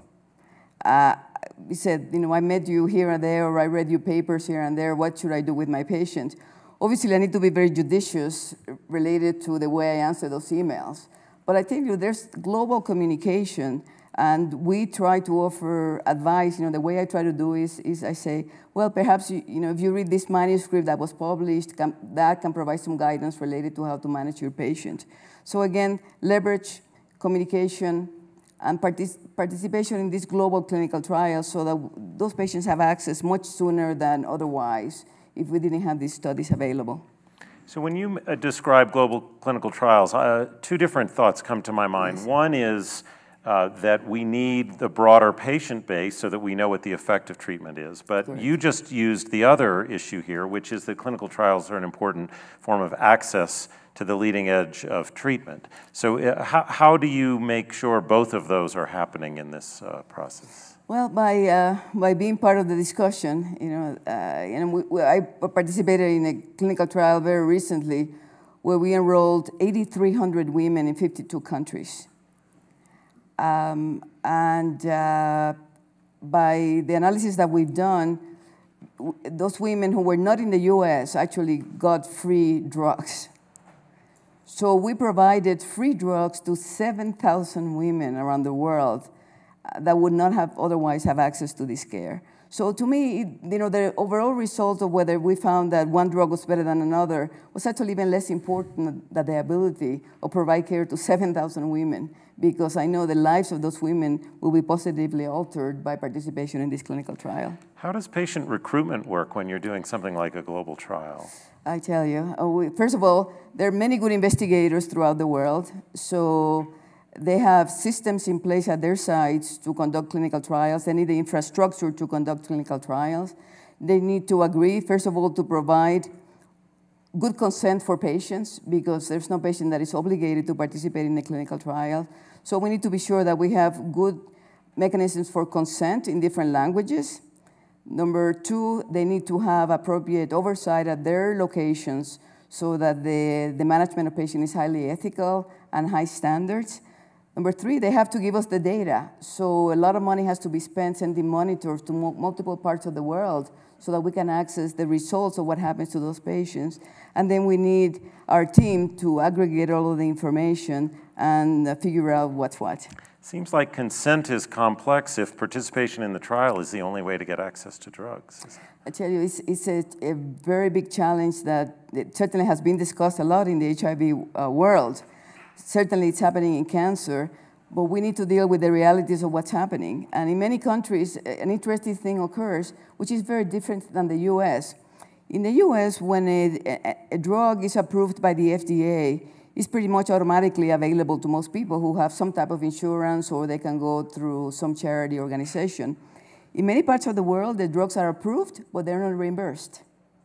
Uh, he said, you know, I met you here and there, or I read your papers here and there, what should I do with my patient? Obviously, I need to be very judicious related to the way I answer those emails. But I tell you, there's global communication, and we try to offer advice. You know, the way I try to do is, is I say, well, perhaps you, you know, if you read this manuscript that was published, can, that can provide some guidance related to how to manage your patient. So again, leverage communication and partic participation in these global clinical trials so that those patients have access much sooner than otherwise if we didn't have these studies available. So when you uh, describe global clinical trials, uh, two different thoughts come to my mind. Yes. One is uh, that we need the broader patient base so that we know what the effect of treatment is. But Correct. You just used the other issue here, which is that clinical trials are an important form of access to the leading edge of treatment. So uh, how, how do you make sure both of those are happening in this uh, process? Well, by, uh, by being part of the discussion, you know, uh, and we, we, I participated in a clinical trial very recently where we enrolled eighty-three hundred women in fifty-two countries. Um, and uh, by the analysis that we've done, those women who were not in the U S actually got free drugs. So we provided free drugs to seven thousand women around the world that would not have otherwise have access to this care. So to me, it, you know, the overall result of whether we found that one drug was better than another was actually even less important than the ability of provide care to seven thousand women, because I know the lives of those women will be positively altered by participation in this clinical trial. How does patient recruitment work when you're doing something like a global trial? I tell you, uh, we, first of all, there are many good investigators throughout the world, so they have systems in place at their sites to conduct clinical trials. They need the infrastructure to conduct clinical trials. They need to agree, first of all, to provide good consent for patients, because there's no patient that is obligated to participate in a clinical trial. So we need to be sure that we have good mechanisms for consent in different languages. Number two, they need to have appropriate oversight at their locations so that the, the management of patients is highly ethical and high standards. Number three, they have to give us the data. So a lot of money has to be spent sending monitors to multiple parts of the world so that we can access the results of what happens to those patients. And then we need our team to aggregate all of the information and uh, figure out what's what. Seems like consent is complex if participation in the trial is the only way to get access to drugs. I tell you, it's, it's a, a very big challenge that it certainly has been discussed a lot in the H I V uh, world. Certainly it's happening in cancer, but we need to deal with the realities of what's happening. And in many countries, an interesting thing occurs, which is very different than the U S. In the U S, when a, a, a drug is approved by the F D A, it's pretty much automatically available to most people who have some type of insurance, or they can go through some charity organization. In many parts of the world, the drugs are approved, but they're not reimbursed.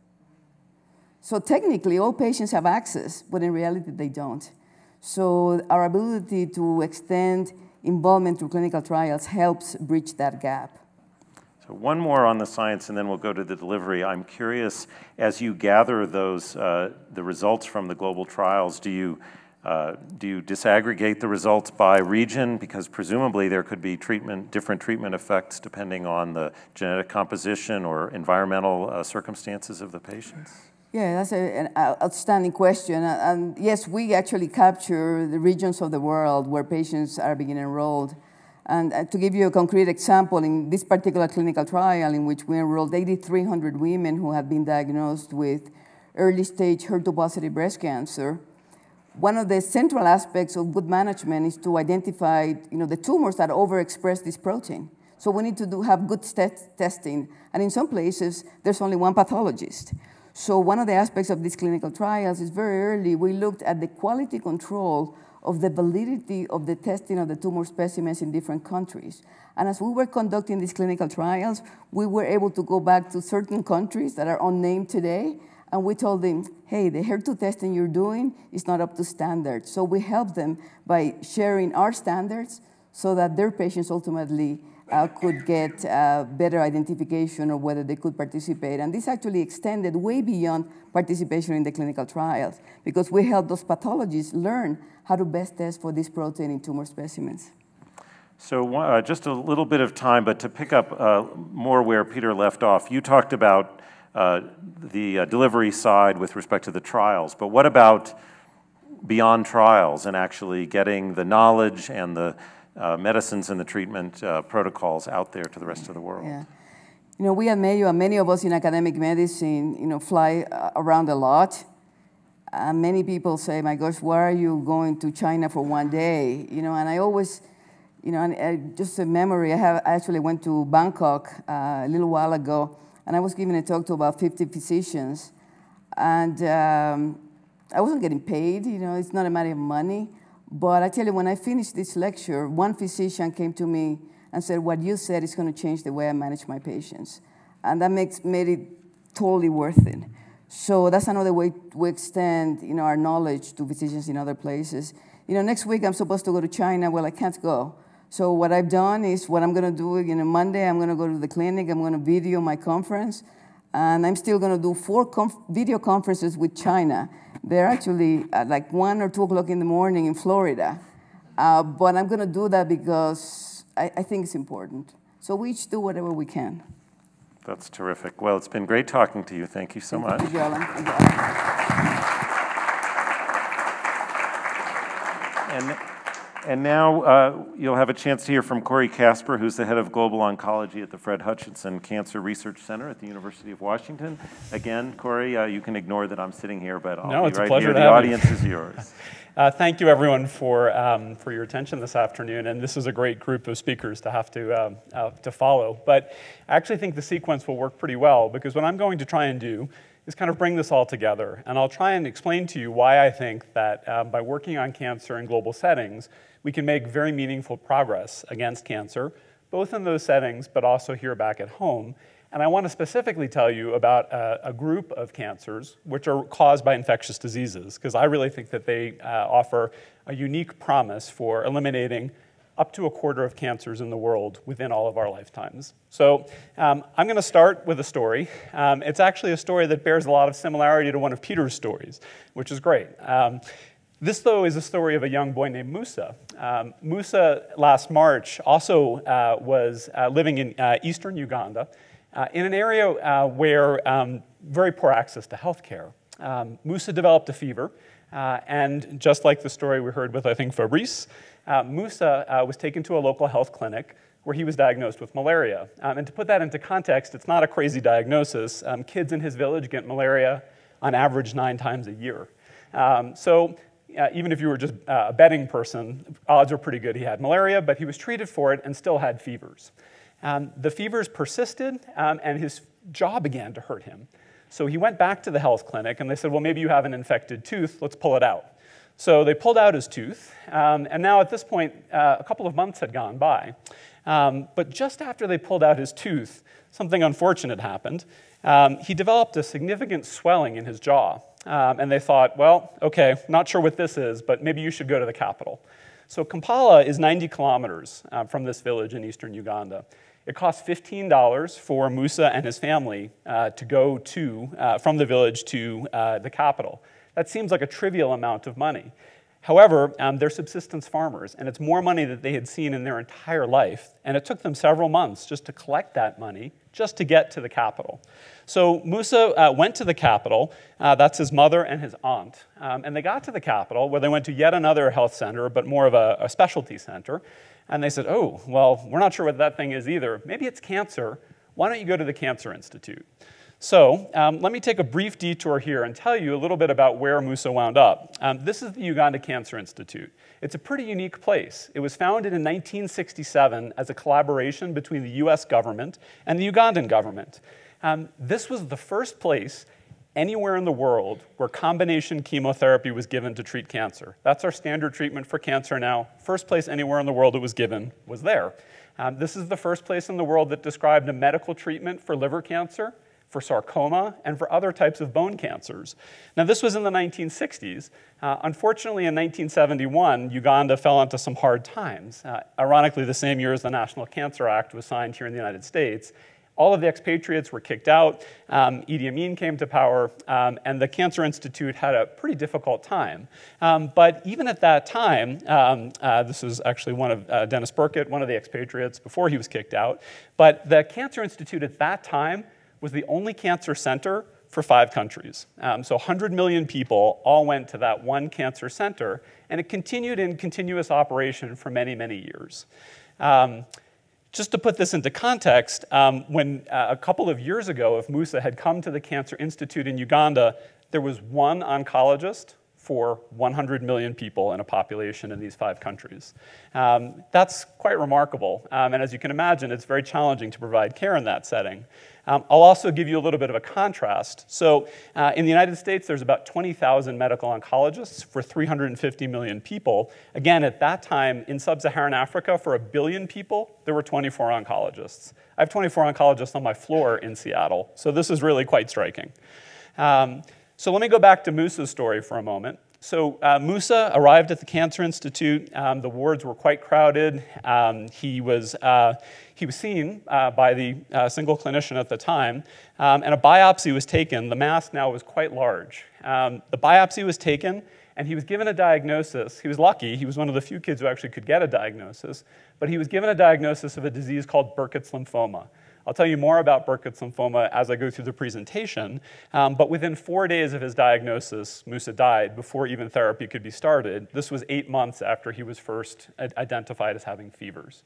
So technically, all patients have access, but in reality, they don't. So our ability to extend involvement through clinical trials helps bridge that gap. So one more on the science, and then we'll go to the delivery. I'm curious, as you gather those, uh, the results from the global trials, do you, uh, do you disaggregate the results by region? Because presumably there could be treatment, different treatment effects depending on the genetic composition or environmental uh, circumstances of the patients. Yeah, that's a, an outstanding question. And yes, we actually capture the regions of the world where patients are being enrolled. And to give you a concrete example, in this particular clinical trial in which we enrolled eight thousand three hundred women who have been diagnosed with early stage H E R two positive breast cancer, one of the central aspects of good management is to identify you know, the tumors that overexpress this protein. So we need to do, have good testing. And in some places, there's only one pathologist. So one of the aspects of these clinical trials is very early, we looked at the quality control of the validity of the testing of the tumor specimens in different countries. And as we were conducting these clinical trials, we were able to go back to certain countries that are unnamed today, and we told them, hey, the H E R two testing you're doing is not up to standard. So we helped them by sharing our standards so that their patients ultimately Uh, could get uh, better identification of whether they could participate. And this actually extended way beyond participation in the clinical trials because we helped those pathologists learn how to best test for this protein in tumor specimens. So uh, just a little bit of time, but to pick up uh, more where Peter left off, you talked about uh, the uh, delivery side with respect to the trials, but what about beyond trials and actually getting the knowledge and the Uh, medicines and the treatment uh, protocols out there to the rest of the world? Yeah. You know, we at Mayo, and many of us in academic medicine, you know, fly uh, around a lot. Uh, many people say, my gosh, why are you going to China for one day? You know, and I always, you know, and, uh, just a memory, I, have, I actually went to Bangkok uh, a little while ago, and I was giving a talk to about fifty physicians. And um, I wasn't getting paid, you know, it's not a matter of money. But I tell you, when I finished this lecture, one physician came to me and said, what you said is going to change the way I manage my patients. And that makes, made it totally worth it. So that's another way we extend you know, our knowledge to physicians in other places. You know, next week I'm supposed to go to China. Well, I can't go. So what I've done is what I'm going to do, you know, Monday I'm going to go to the clinic. I'm going to video my conference. And I'm still going to do four conf video conferences with China. They're actually at like one or two o'clock in the morning in Florida. Uh, but I'm going to do that because I, I think it's important. So we each do whatever we can. That's terrific. Well, it's been great talking to you. Thank you so Thank much. You, Alan. Thank you, Alan. And, and now uh, you'll have a chance to hear from Corey Casper, who's the head of global oncology at the Fred Hutchinson Cancer Research Center at the University of Washington. Again, Corey, uh, you can ignore that I'm sitting here, but I'll no, be it's right a pleasure here. To the have audience you. is yours. Uh, thank you, everyone, for um, for your attention this afternoon. And this is a great group of speakers to have to um, uh, to follow. But I actually think the sequence will work pretty well because what I'm going to try and do is kind of bring this all together. And I'll try and explain to you why I think that um, by working on cancer in global settings, we can make very meaningful progress against cancer, both in those settings, but also here back at home. And I want to specifically tell you about a, a group of cancers which are caused by infectious diseases, because I really think that they uh, offer a unique promise for eliminating up to a quarter of cancers in the world within all of our lifetimes. So um, I'm going to start with a story. Um, it's actually a story that bears a lot of similarity to one of Peter's stories, which is great. Um, This, though, is a story of a young boy named Musa. Um, Musa, last March, also uh, was uh, living in uh, eastern Uganda, uh, in an area uh, where um, very poor access to health care. Um, Musa developed a fever, uh, and just like the story we heard with, I think, Fabrice, uh, Musa uh, was taken to a local health clinic where he was diagnosed with malaria. Um, and to put that into context, it's not a crazy diagnosis. Um, kids in his village get malaria on average nine times a year. Um, so. Uh, even if you were just uh, a betting person, odds are pretty good he had malaria, but he was treated for it and still had fevers. Um, the fevers persisted, um, and his jaw began to hurt him. So he went back to the health clinic, and they said, well, maybe you have an infected tooth. Let's pull it out. So they pulled out his tooth, um, and now at this point, uh, a couple of months had gone by. Um, but just after they pulled out his tooth, something unfortunate happened. Um, he developed a significant swelling in his jaw. Um, and they thought, well, okay, not sure what this is, but maybe you should go to the capital. So Kampala is ninety kilometers uh, from this village in eastern Uganda. It costs fifteen dollars for Musa and his family uh, to go to, uh, from the village to uh, the capital. That seems like a trivial amount of money. However, um, they're subsistence farmers, and it's more money that they had seen in their entire life, and it took them several months just to collect that money, just to get to the capital. So Musa uh, went to the capital, uh, that's his mother and his aunt, um, and they got to the capital where they went to yet another health center, but more of a, a specialty center, and they said, oh, well, we're not sure what that thing is either. Maybe it's cancer. Why don't you go to the Cancer Institute? So um, let me take a brief detour here and tell you a little bit about where Musa wound up. Um, this is the Uganda Cancer Institute. It's a pretty unique place. It was founded in nineteen sixty-seven as a collaboration between the U S government and the Ugandan government. Um, this was the first place anywhere in the world where combination chemotherapy was given to treat cancer. That's our standard treatment for cancer now. First place anywhere in the world it was given was there. Um, this is the first place in the world that described a medical treatment for liver cancer, for sarcoma, and for other types of bone cancers. Now, this was in the nineteen sixties. Uh, unfortunately, in nineteen seventy-one, Uganda fell into some hard times. Uh, ironically, the same year as the National Cancer Act was signed here in the United States. All of the expatriates were kicked out. Um, Idi Amin came to power, um, and the Cancer Institute had a pretty difficult time. Um, but even at that time, um, uh, this was actually one of uh, Dennis Burkitt, one of the expatriates before he was kicked out, but the Cancer Institute at that time was the only cancer center for five countries. Um, so one hundred million people all went to that one cancer center, and it continued in continuous operation for many, many years. Um, just to put this into context, um, when uh, a couple of years ago, if Musa had come to the Cancer Institute in Uganda, there was one oncologist for one hundred million people in a population in these five countries. Um, that's quite remarkable, um, and as you can imagine, it's very challenging to provide care in that setting. Um, I'll also give you a little bit of a contrast. So uh, in the United States, there's about twenty thousand medical oncologists for three hundred fifty million people. Again, at that time, in sub-Saharan Africa, for a billion people, there were twenty-four oncologists. I have twenty-four oncologists on my floor in Seattle, so this is really quite striking. Um, so let me go back to Musa's story for a moment. So uh, Musa arrived at the Cancer Institute. Um, the wards were quite crowded. Um, he was uh, he was seen uh, by the uh, single clinician at the time, um, and a biopsy was taken. The mass now was quite large. Um, the biopsy was taken, and he was given a diagnosis. He was lucky. He was one of the few kids who actually could get a diagnosis, but he was given a diagnosis of a disease called Burkitt's lymphoma. I'll tell you more about Burkitt's lymphoma as I go through the presentation, um, but within four days of his diagnosis, Musa died before even therapy could be started. This was eight months after he was first identified as having fevers.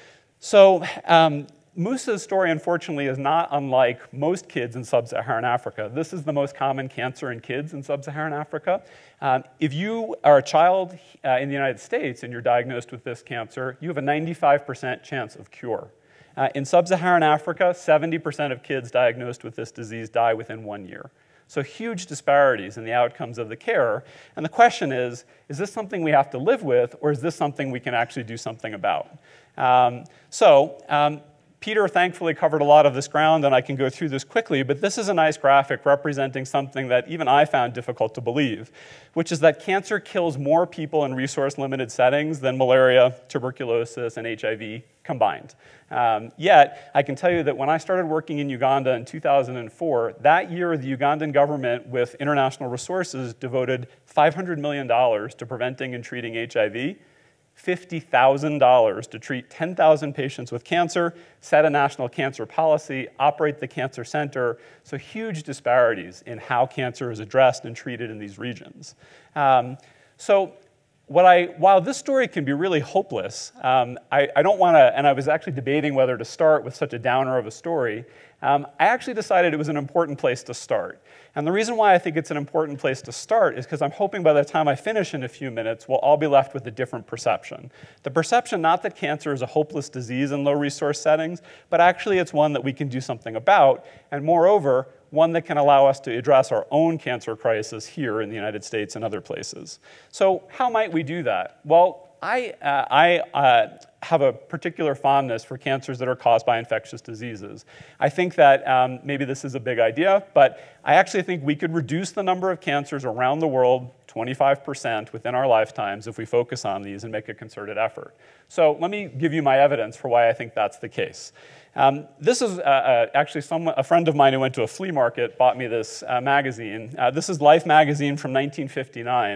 So um, Musa's story, unfortunately, is not unlike most kids in sub-Saharan Africa. This is the most common cancer in kids in sub-Saharan Africa. Um, if you are a child uh, in the United States and you're diagnosed with this cancer, you have a ninety-five percent chance of cure. Uh, in sub-Saharan Africa, seventy percent of kids diagnosed with this disease die within one year. So huge disparities in the outcomes of the care. And the question is, is this something we have to live with, or is this something we can actually do something about? Um, so um, Peter thankfully covered a lot of this ground, and I can go through this quickly, but this is a nice graphic representing something that even I found difficult to believe, which is that cancer kills more people in resource-limited settings than malaria, tuberculosis, and H I V combined. Um, yet, I can tell you that when I started working in Uganda in two thousand four, that year the Ugandan government, with international resources, devoted five hundred million dollars to preventing and treating H I V, fifty thousand dollars to treat ten thousand patients with cancer, set a national cancer policy, operate the cancer center. So huge disparities in how cancer is addressed and treated in these regions. Um, so what I, while this story can be really hopeless, um, I, I don't want to, and I was actually debating whether to start with such a downer of a story, um, I actually decided it was an important place to start. And the reason why I think it's an important place to start is because I'm hoping by the time I finish in a few minutes, we'll all be left with a different perception. The perception not that cancer is a hopeless disease in low resource settings, but actually it's one that we can do something about, and moreover, one that can allow us to address our own cancer crisis here in the United States and other places. So how might we do that? Well, I, uh, I uh, have a particular fondness for cancers that are caused by infectious diseases. I think that um, maybe this is a big idea, but I actually think we could reduce the number of cancers around the world twenty-five percent within our lifetimes if we focus on these and make a concerted effort. So let me give you my evidence for why I think that's the case. Um, this is uh, uh, actually some, a friend of mine who went to a flea market bought me this uh, magazine. Uh, this is Life magazine from nineteen fifty-nine.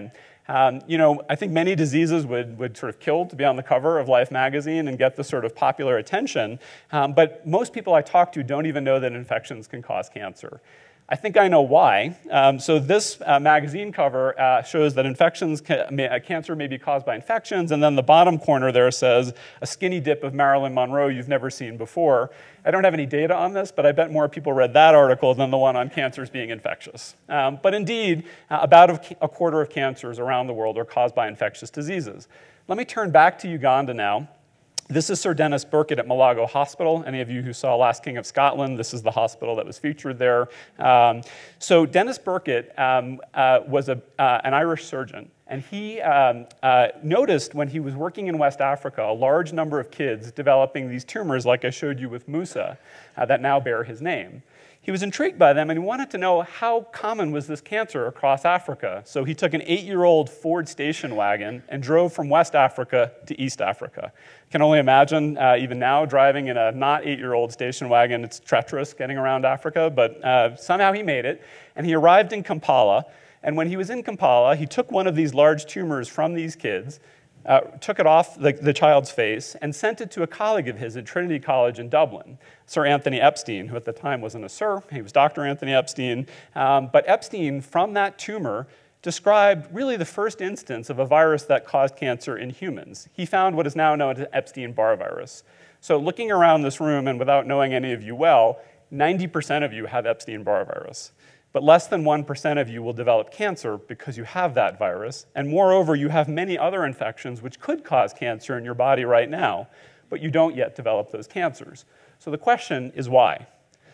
Um, you know, I think many diseases would, would sort of kill to be on the cover of Life magazine and get the sort of popular attention, um, but most people I talk to don't even know that infections can cause cancer. I think I know why. Um, so this uh, magazine cover uh, shows that infections, ca may, uh, cancer may be caused by infections, and then the bottom corner there says, a skinny dip of Marilyn Monroe you've never seen before. I don't have any data on this, but I bet more people read that article than the one on cancers being infectious. Um, but indeed, uh, about a, a quarter of cancers around the world are caused by infectious diseases. Let me turn back to Uganda now. This is Sir Dennis Burkitt at Malago Hospital. Any of you who saw Last King of Scotland, this is the hospital that was featured there. Um, so Dennis Burkitt um, uh, was a, uh, an Irish surgeon, and he um, uh, noticed when he was working in West Africa a large number of kids developing these tumors like I showed you with Musa uh, that now bear his name. He was intrigued by them and he wanted to know how common was this cancer across Africa. So he took an eight-year-old Ford station wagon and drove from West Africa to East Africa. Can only imagine, uh, even now, driving in a not eight-year-old station wagon, it's treacherous getting around Africa, but uh, somehow he made it. And he arrived in Kampala, and when he was in Kampala, he took one of these large tumors from these kids, Uh, took it off the, the child's face and sent it to a colleague of his at Trinity College in Dublin, Sir Anthony Epstein, who at the time wasn't a sir, he was Doctor Anthony Epstein. Um, but Epstein, from that tumor, described really the first instance of a virus that caused cancer in humans. He found what is now known as Epstein-Barr virus. So looking around this room, and without knowing any of you well, ninety percent of you have Epstein-Barr virus. But less than one percent of you will develop cancer because you have that virus. And moreover, you have many other infections which could cause cancer in your body right now, but you don't yet develop those cancers. So the question is why?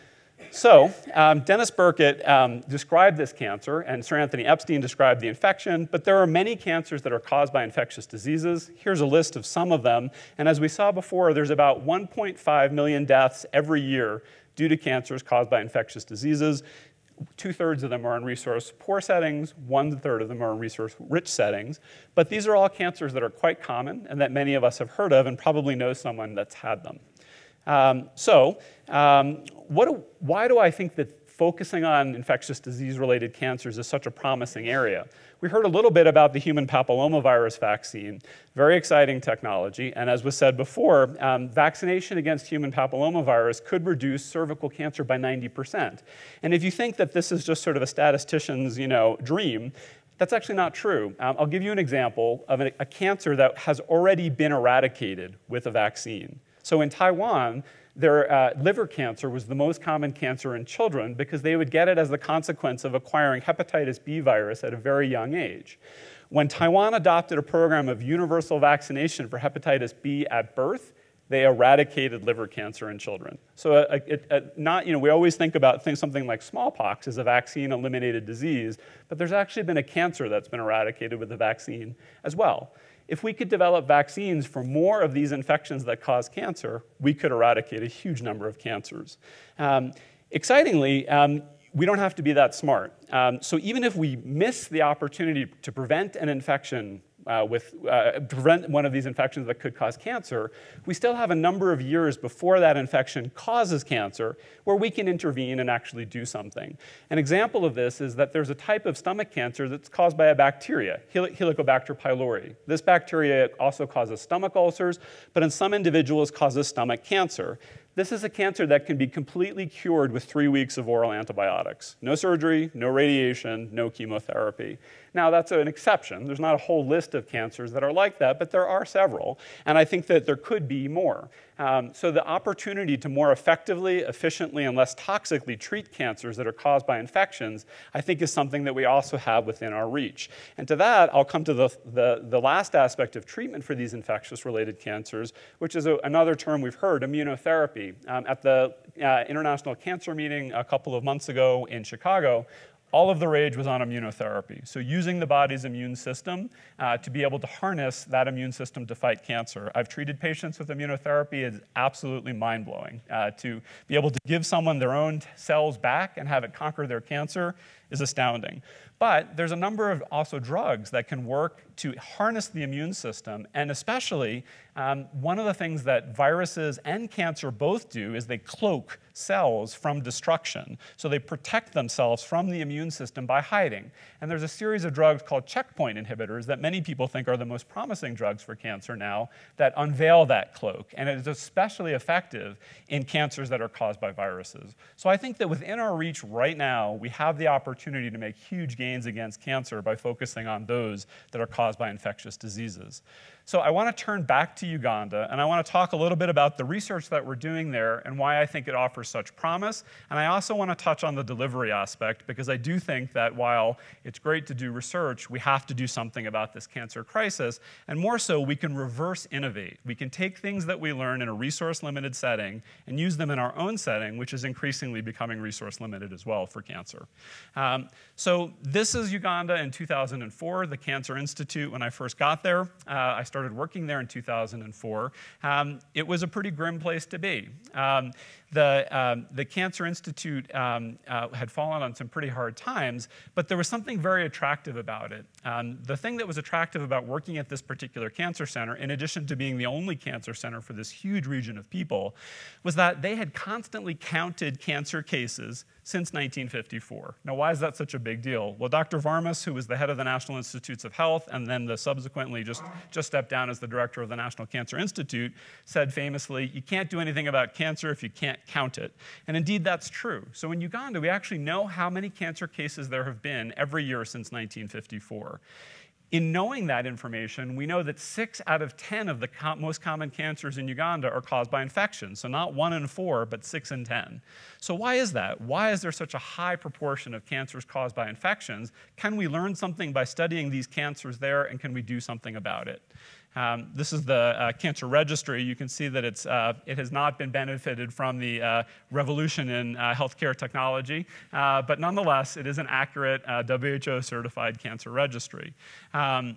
So um, Dennis Burkitt um, described this cancer, and Sir Anthony Epstein described the infection, but there are many cancers that are caused by infectious diseases. Here's a list of some of them. And as we saw before, there's about one point five million deaths every year due to cancers caused by infectious diseases. Two-thirds of them are in resource-poor settings, one-third of them are in resource-rich settings. But these are all cancers that are quite common and that many of us have heard of and probably know someone that's had them. Um, so um, what do, why do I think that focusing on infectious disease-related cancers is such a promising area? We heard a little bit about the human papillomavirus vaccine, very exciting technology, and as was said before, um, vaccination against human papillomavirus could reduce cervical cancer by ninety percent. And if you think that this is just sort of a statistician's, you know, dream, that's actually not true. Um, I'll give you an example of a, a cancer that has already been eradicated with a vaccine. So in Taiwan, their uh, liver cancer was the most common cancer in children because they would get it as the consequence of acquiring hepatitis B virus at a very young age. When Taiwan adopted a program of universal vaccination for hepatitis B at birth, they eradicated liver cancer in children. So uh, it, uh, not, you know, we always think about things, something like smallpox as a vaccine-eliminated disease, but there's actually been a cancer that's been eradicated with the vaccine as well. If we could develop vaccines for more of these infections that cause cancer, we could eradicate a huge number of cancers. Um, excitingly, um, we don't have to be that smart. Um, so even if we miss the opportunity to prevent an infection Uh, with, uh, prevent one of these infections that could cause cancer, we still have a number of years before that infection causes cancer where we can intervene and actually do something. An example of this is that there's a type of stomach cancer that's caused by a bacteria, Hel- Helicobacter pylori. This bacteria also causes stomach ulcers, but in some individuals causes stomach cancer. This is a cancer that can be completely cured with three weeks of oral antibiotics. No surgery, no radiation, no chemotherapy. Now, that's an exception. There's not a whole list of cancers that are like that, but there are several, and I think that there could be more. Um, so the opportunity to more effectively, efficiently, and less toxically treat cancers that are caused by infections, I think is something that we also have within our reach. And to that, I'll come to the, the, the last aspect of treatment for these infectious-related cancers, which is a, another term we've heard, immunotherapy. Um, at the uh, International Cancer Meeting a couple of months ago in Chicago, all of the rage was on immunotherapy. So using the body's immune system uh, to be able to harness that immune system to fight cancer. I've treated patients with immunotherapy. It's absolutely mind-blowing. Uh, to be able to give someone their own cells back and have it conquer their cancer is astounding. But there's a number of also drugs that can work to harness the immune system, and especially um, one of the things that viruses and cancer both do is they cloak cells from destruction. So they protect themselves from the immune system by hiding. And there's a series of drugs called checkpoint inhibitors that many people think are the most promising drugs for cancer now that unveil that cloak. And it is especially effective in cancers that are caused by viruses. So I think that within our reach right now, we have the opportunity to make huge gains against cancer by focusing on those that are caused by infectious diseases. So I want to turn back to Uganda, and I want to talk a little bit about the research that we're doing there and why I think it offers such promise. And I also want to touch on the delivery aspect, because I do think that while it's great to do research, we have to do something about this cancer crisis. And more so, we can reverse innovate. We can take things that we learn in a resource-limited setting and use them in our own setting, which is increasingly becoming resource-limited as well for cancer. Um, so this is Uganda in two thousand four, the Cancer Institute. When I first got there, uh, I started working there in two thousand four. Um, it was a pretty grim place to be. Um, the, um, the Cancer Institute um, uh, had fallen on some pretty hard times, but there was something very attractive about it. Um, the thing that was attractive about working at this particular cancer center, in addition to being the only cancer center for this huge region of people, was that they had constantly counted cancer cases since nineteen fifty-four. Now, why is that such a big deal? Well, Doctor Varmus, who was the head of the National Institutes of Health and then the subsequently just, just stepped down as the director of the National Cancer Institute, said famously, you can't do anything about cancer if you can't count it. And indeed, that's true. So in Uganda, we actually know how many cancer cases there have been every year since nineteen fifty-four. In knowing that information, we know that six out of ten of the co most common cancers in Uganda are caused by infection. So not one in four, but six in ten. So why is that? Why is there such a high proportion of cancers caused by infections? Can we learn something by studying these cancers there, and can we do something about it? Um, this is the uh, cancer registry. You can see that it's, uh, it has not been benefited from the uh, revolution in uh, healthcare technology, uh, but nonetheless, it is an accurate uh, W H O-certified cancer registry. Um,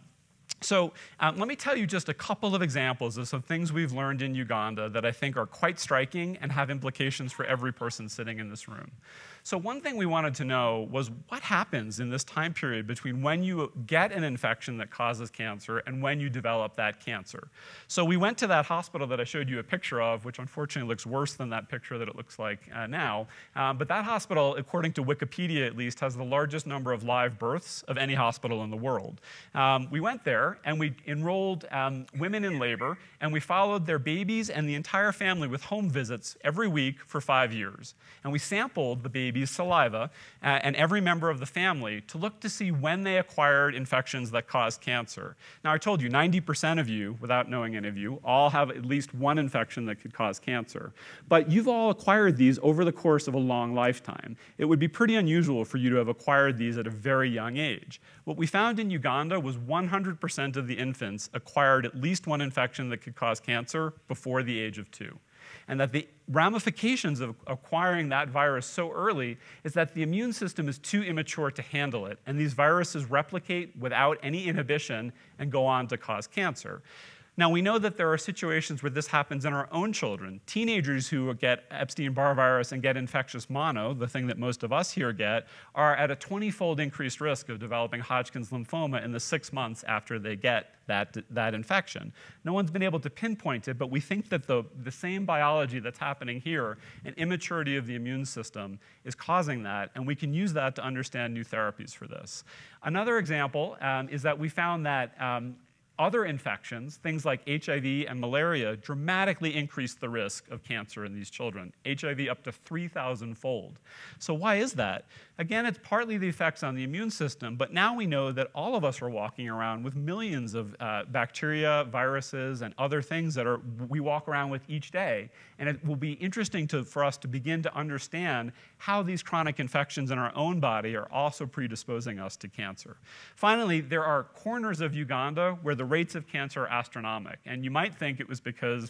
So um, let me tell you just a couple of examples of some things we've learned in Uganda that I think are quite striking and have implications for every person sitting in this room. So one thing we wanted to know was what happens in this time period between when you get an infection that causes cancer and when you develop that cancer. So we went to that hospital that I showed you a picture of, which unfortunately looks worse than that picture that it looks like uh, now. Um, but that hospital, according to Wikipedia at least, has the largest number of live births of any hospital in the world. Um, we went there and we enrolled um, women in labor, and we followed their babies and the entire family with home visits every week for five years. And we sampled the babies' saliva uh, and every member of the family to look to see when they acquired infections that caused cancer. Now, I told you, ninety percent of you, without knowing any of you, all have at least one infection that could cause cancer. But you've all acquired these over the course of a long lifetime. It would be pretty unusual for you to have acquired these at a very young age. What we found in Uganda was one hundred percent of the infants acquired at least one infection that could cause cancer before the age of two. And that the ramifications of acquiring that virus so early is that the immune system is too immature to handle it, and these viruses replicate without any inhibition and go on to cause cancer. Now, we know that there are situations where this happens in our own children. Teenagers who get Epstein-Barr virus and get infectious mono, the thing that most of us here get, are at a twenty-fold increased risk of developing Hodgkin's lymphoma in the six months after they get that, that infection. No one's been able to pinpoint it, but we think that the, the same biology that's happening here, an immaturity of the immune system, is causing that, and we can use that to understand new therapies for this. Another example um, is that we found that um, other infections, things like H I V and malaria, dramatically increase the risk of cancer in these children, H I V up to three thousand fold. So why is that? Again, it's partly the effects on the immune system, but now we know that all of us are walking around with millions of uh, bacteria, viruses, and other things that are, we walk around with each day. And it will be interesting to, for us to begin to understand how these chronic infections in our own body are also predisposing us to cancer. Finally, there are corners of Uganda where the rates of cancer are astronomical. And you might think it was because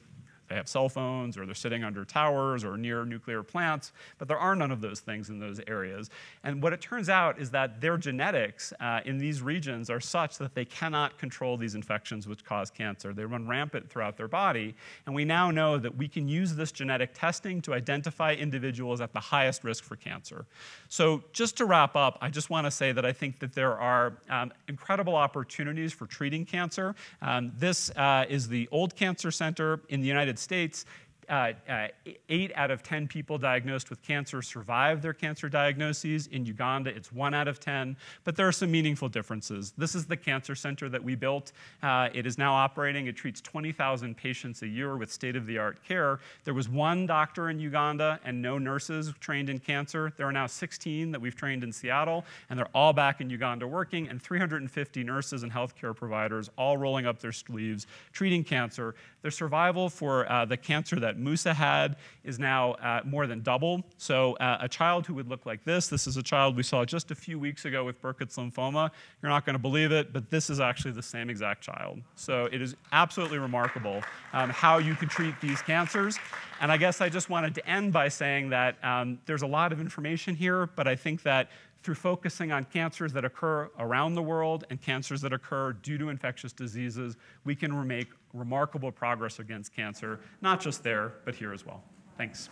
they have cell phones, or they're sitting under towers or near nuclear plants, but there are none of those things in those areas. And what it turns out is that their genetics uh, in these regions are such that they cannot control these infections which cause cancer. They run rampant throughout their body, and we now know that we can use this genetic testing to identify individuals at the highest risk for cancer. So just to wrap up, I just want to say that I think that there are um, incredible opportunities for treating cancer. Um, this uh, is the Old Cancer Center in the United States. Uh, uh, eight out of ten people diagnosed with cancer survive their cancer diagnoses. In Uganda, it's one out of ten, but there are some meaningful differences. This is the cancer center that we built. Uh, it is now operating. It treats twenty thousand patients a year with state-of-the-art care. There was one doctor in Uganda and no nurses trained in cancer. There are now sixteen that we've trained in Seattle, and they're all back in Uganda working, and three hundred fifty nurses and healthcare providers all rolling up their sleeves, treating cancer. Their survival for uh, the cancer that Musa had is now uh, more than double. So uh, a child who would look like this, this is a child we saw just a few weeks ago with Burkitt's lymphoma. You're not going to believe it, but this is actually the same exact child. So it is absolutely remarkable um, how you can treat these cancers. And I guess I just wanted to end by saying that um, there's a lot of information here, but I think that through focusing on cancers that occur around the world and cancers that occur due to infectious diseases, we can make remarkable progress against cancer, not just there, but here as well. Thanks.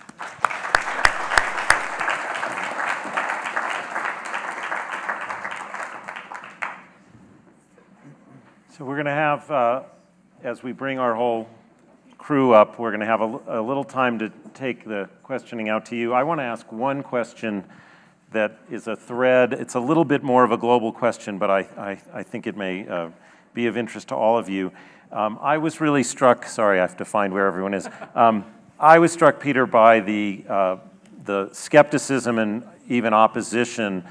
So we're going to have, uh, as we bring our whole crew up, we're going to have a, a little time to take the questioning out to you. I want to ask one question that is a thread. It's a little bit more of a global question, but I, I, I think it may uh, be of interest to all of you. Um, I was really struck, sorry, I have to find where everyone is. Um, I was struck, Peter, by the, uh, the skepticism and even opposition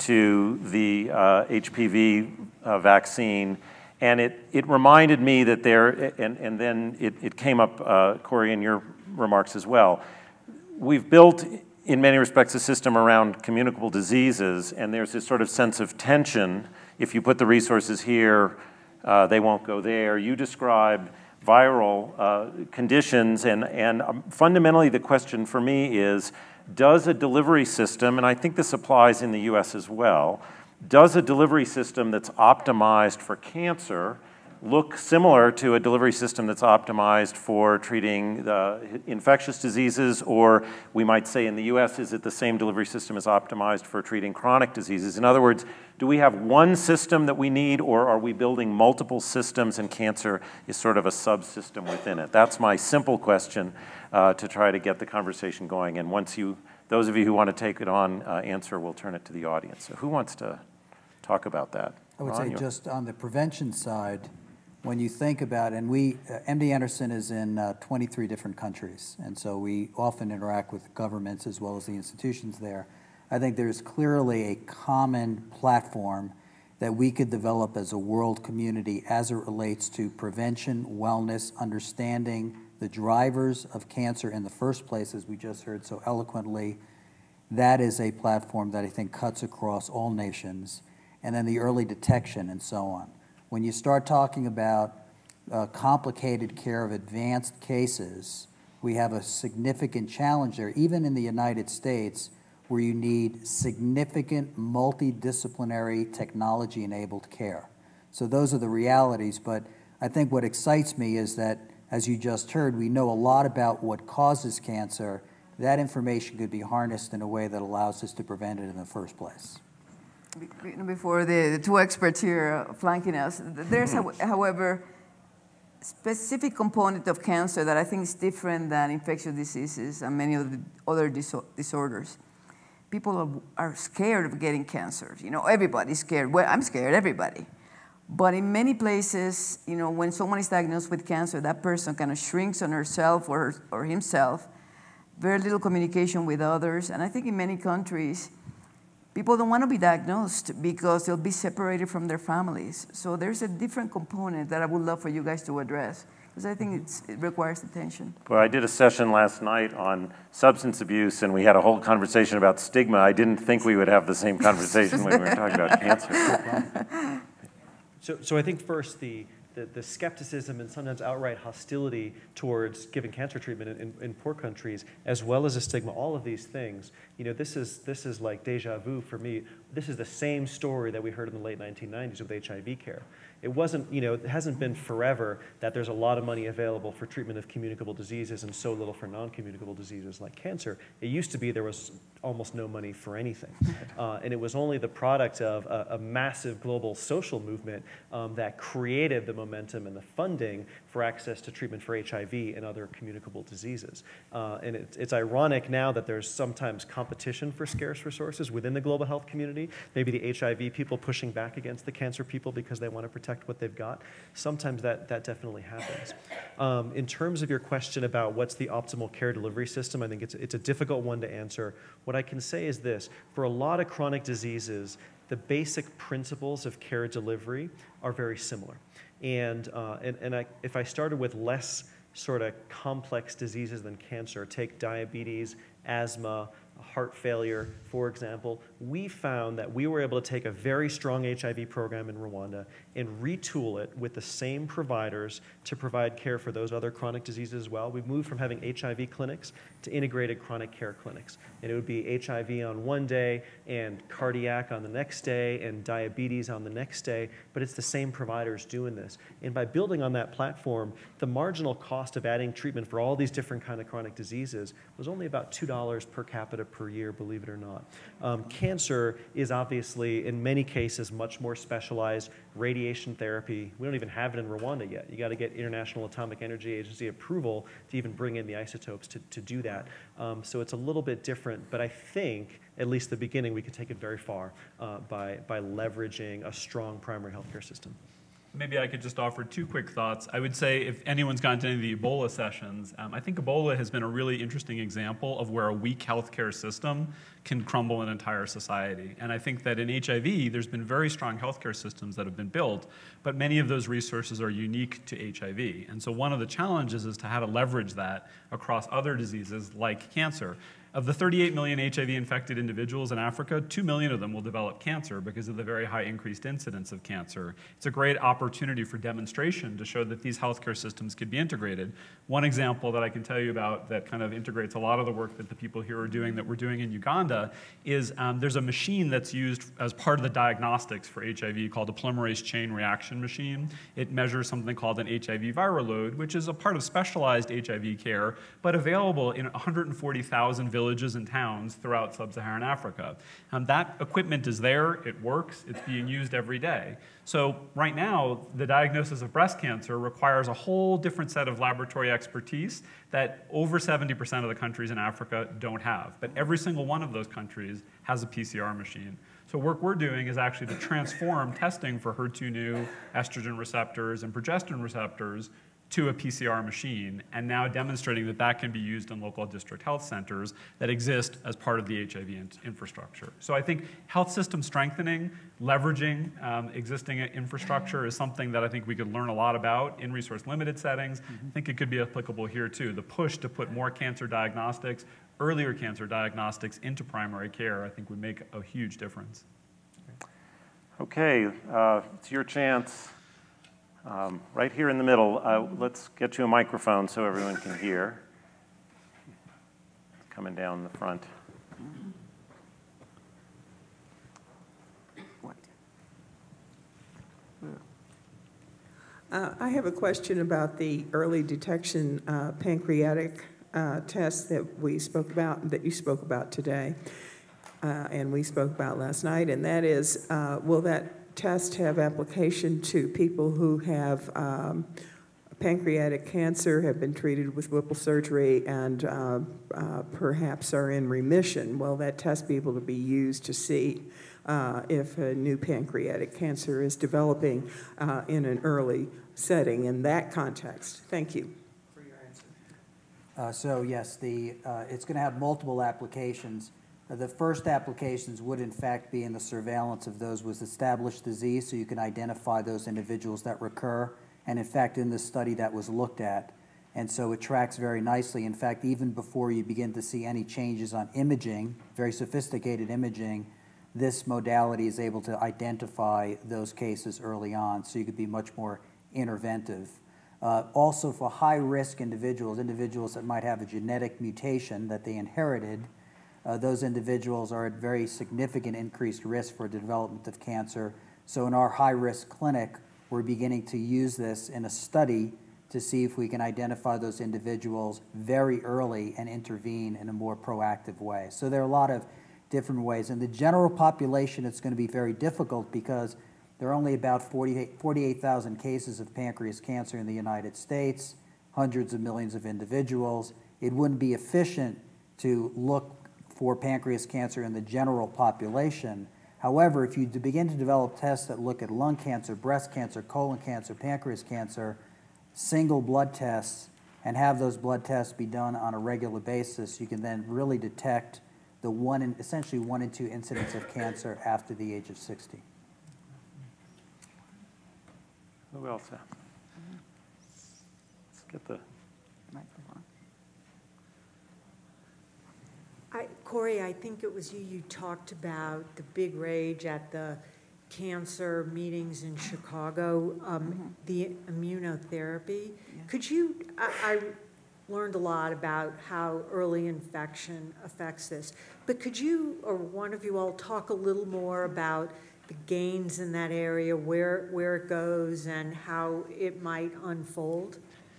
to the uh, H P V uh, vaccine. And it, it reminded me that there, and, and then it, it came up, uh, Corey, in your remarks as well. We've built, in many respects, a system around communicable diseases, and there's this sort of sense of tension. If you put the resources here, uh, they won't go there. You described viral uh, conditions, and, and um, fundamentally the question for me is, does a delivery system, and I think this applies in the U S as well, does a delivery system that's optimized for cancer look similar to a delivery system that's optimized for treating uh, infectious diseases, or we might say in the U S, is it the same delivery system as optimized for treating chronic diseases? In other words, do we have one system that we need, or are we building multiple systems and cancer is sort of a subsystem within it? That's my simple question uh, to try to get the conversation going. And once you, those of you who want to take it on, uh, answer, we'll turn it to the audience. So who wants to talk about that? I would Ron, say you? just on the prevention side, when you think about, and we, uh, M D Anderson is in uh, twenty-three different countries, and so we often interact with governments as well as the institutions there. I think there's clearly a common platform that we could develop as a world community as it relates to prevention, wellness, understanding the drivers of cancer in the first place, as we just heard so eloquently. That is a platform that I think cuts across all nations, and then the early detection and so on. When you start talking about uh, complicated care of advanced cases, we have a significant challenge there, even in the United States, where you need significant multidisciplinary technology-enabled care. So those are the realities, but I think what excites me is that, as you just heard, we know a lot about what causes cancer. That information could be harnessed in a way that allows us to prevent it in the first place. Before the, the two experts here flanking us, there's, however, a specific component of cancer that I think is different than infectious diseases and many of the other diso disorders. People are, are scared of getting cancer. You know, everybody's scared. Well, I'm scared, everybody. But in many places, you know, when someone is diagnosed with cancer, that person kind of shrinks on herself or, or himself, very little communication with others. And I think in many countries, people don't want to be diagnosed because they'll be separated from their families. So there's a different component that I would love for you guys to address, because I think it's, it requires attention. Well, I did a session last night on substance abuse, and we had a whole conversation about stigma. I didn't think we would have the same conversation when we were talking about cancer. So, so I think first the the, the skepticism and sometimes outright hostility towards giving cancer treatment in, in, in poor countries, as well as a stigma, all of these things, you know, this is, this is like deja vu for me. This is the same story that we heard in the late nineteen nineties with H I V care. It wasn't, you know, it hasn't been forever that there's a lot of money available for treatment of communicable diseases and so little for non-communicable diseases like cancer. It used to be there was almost no money for anything. Uh, and it was only the product of a, a massive global social movement um, that created the momentum and the funding for access to treatment for H I V and other communicable diseases. Uh, and it, it's ironic now that there's sometimes competition for scarce resources within the global health community. Maybe the H I V people pushing back against the cancer people because they want to protect what they've got. Sometimes that, that definitely happens. Um, in terms of your question about what's the optimal care delivery system, I think it's, it's a difficult one to answer. What I can say is this: for a lot of chronic diseases, the basic principles of care delivery are very similar. And, uh, and, and I, if I started with less sort of complex diseases than cancer, take diabetes, asthma, heart failure, for example, we found that we were able to take a very strong H I V program in Rwanda and retool it with the same providers to provide care for those other chronic diseases as well. We moved from having H I V clinics to integrated chronic care clinics. And it would be H I V on one day and cardiac on the next day and diabetes on the next day, but it's the same providers doing this. And by building on that platform, the marginal cost of adding treatment for all these different kind of chronic diseases was only about two dollars per capita per year, believe it or not. Um, cancer is obviously, in many cases, much more specialized. Radiation therapy, we don't even have it in Rwanda yet. You got to get International Atomic Energy Agency approval to even bring in the isotopes to, to do that. Um, so it's a little bit different, but I think, at least the beginning, we could take it very far uh, by, by leveraging a strong primary healthcare system. Maybe I could just offer two quick thoughts. I would say if anyone's gone to any of the Ebola sessions, um, I think Ebola has been a really interesting example of where a weak healthcare system can crumble an entire society. And I think that in H I V, there's been very strong healthcare systems that have been built, but many of those resources are unique to H I V. And so one of the challenges is to how to leverage that across other diseases like cancer. Of the thirty-eight million H I V-infected individuals in Africa, two million of them will develop cancer because of the very high increased incidence of cancer. It's a great opportunity for demonstration to show that these healthcare systems could be integrated. One example that I can tell you about that kind of integrates a lot of the work that the people here are doing, that we're doing in Uganda, is um, there's a machine that's used as part of the diagnostics for H I V called a polymerase chain reaction machine. It measures something called an H I V viral load, which is a part of specialized H I V care, but available in one hundred forty thousand villages villages and towns throughout sub-Saharan Africa. Um, that equipment is there, it works, it's being used every day. So right now, the diagnosis of breast cancer requires a whole different set of laboratory expertise that over seventy percent of the countries in Africa don't have. But every single one of those countries has a P C R machine. So work we're doing is actually to transform testing for H E R two neu, estrogen receptors, and progesterone receptors to a P C R machine, and now demonstrating that that can be used in local district health centers that exist as part of the H I V in infrastructure. So I think health system strengthening, leveraging um, existing infrastructure is something that I think we could learn a lot about in resource-limited settings. Mm-hmm. I think it could be applicable here too. The push to put more cancer diagnostics, earlier cancer diagnostics into primary care, I think would make a huge difference. Okay, uh, it's your chance. Um, right here in the middle, uh, let's get you a microphone so everyone can hear. Coming down the front. What? Uh, I have a question about the early detection uh, pancreatic uh, test that we spoke about, that you spoke about today, uh, and we spoke about last night, and that is, uh, will that test have application to people who have um, pancreatic cancer, have been treated with Whipple surgery, and uh, uh, perhaps are in remission? Will that test be able to be used to see uh, if a new pancreatic cancer is developing uh, in an early setting in that context? Thank you for your answer. Uh, so yes, the, uh, it's going to have multiple applications. The first applications would, in fact, be in the surveillance of those with established disease, so you can identify those individuals that recur. And, in fact, in this study that was looked at. And so it tracks very nicely. In fact, even before you begin to see any changes on imaging, very sophisticated imaging, this modality is able to identify those cases early on, so you could be much more interventive. Uh, also for high-risk individuals, individuals that might have a genetic mutation that they inherited, uh, those individuals are at very significant increased risk for development of cancer. So in our high-risk clinic, we're beginning to use this in a study to see if we can identify those individuals very early and intervene in a more proactive way. So there are a lot of different ways. In the general population, it's going to be very difficult because there are only about forty-eight thousand cases of pancreas cancer in the United States, hundreds of millions of individuals. It wouldn't be efficient to look for pancreas cancer in the general population. However, if you begin to develop tests that look at lung cancer, breast cancer, colon cancer, pancreas cancer, single blood tests, and have those blood tests be done on a regular basis, you can then really detect the one in, essentially one in two incidence of cancer after the age of sixty. Who else? Let's get the Microphone. I, Corey, I think it was you, you talked about the big rage at the cancer meetings in Chicago, um, mm-hmm. the immunotherapy. Yeah. Could you, I, I learned a lot about how early infection affects this, but could you, or one of you all, talk a little more about the gains in that area, where, where it goes, and how it might unfold?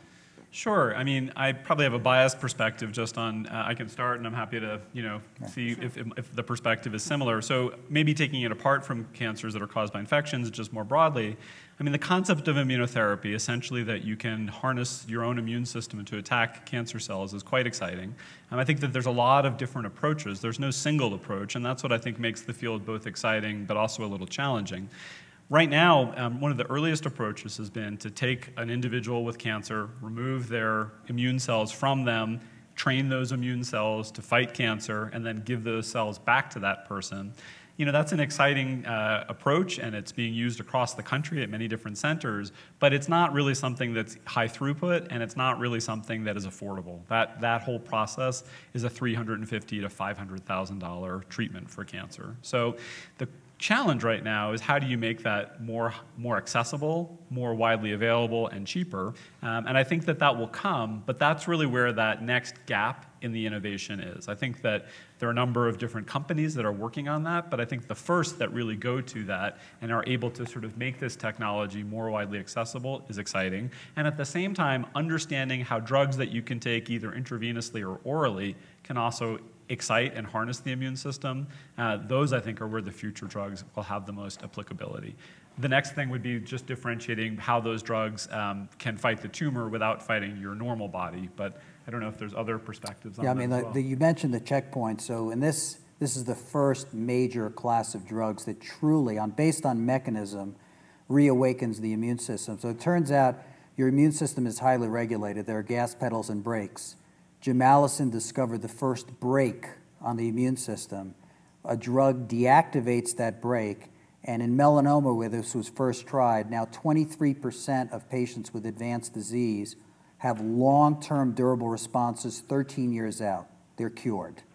Sure. I mean, I probably have a biased perspective just on, uh, I can start and I'm happy to, you know, yeah, see sure. if, if the perspective is similar. So maybe taking it apart from cancers that are caused by infections, just more broadly, I mean, the concept of immunotherapy, essentially that you can harness your own immune system to attack cancer cells, is quite exciting. And I think that there's a lot of different approaches. There's no single approach, and that's what I think makes the field both exciting but also a little challenging. Right now, um, one of the earliest approaches has been to take an individual with cancer, remove their immune cells from them, train those immune cells to fight cancer, and then give those cells back to that person. You know, that's an exciting uh, approach, and it's being used across the country at many different centers, but it's not really something that's high throughput, and it's not really something that is affordable. That, that whole process is a three hundred fifty thousand to five hundred thousand dollar treatment for cancer. So the challenge right now is how do you make that more, more accessible, more widely available, and cheaper? Um, and I think that that will come, but that's really where that next gap in the innovation is. I think that there are a number of different companies that are working on that, but I think the first that really go to that and are able to sort of make this technology more widely accessible is exciting. And at the same time, understanding how drugs that you can take either intravenously or orally can also excite and harness the immune system, uh, those I think are where the future drugs will have the most applicability. The next thing would be just differentiating how those drugs um, can fight the tumor without fighting your normal body, but I don't know if there's other perspectives on yeah, that. I mean, as the, well. the, you mentioned the checkpoint, so in this, this is the first major class of drugs that truly, on based on mechanism, reawakens the immune system. So it turns out your immune system is highly regulated. There are gas pedals and brakes. Jim Allison discovered the first brake on the immune system. A drug deactivates that brake, and in melanoma, where this was first tried, now twenty-three percent of patients with advanced disease have long-term durable responses thirteen years out. They're cured.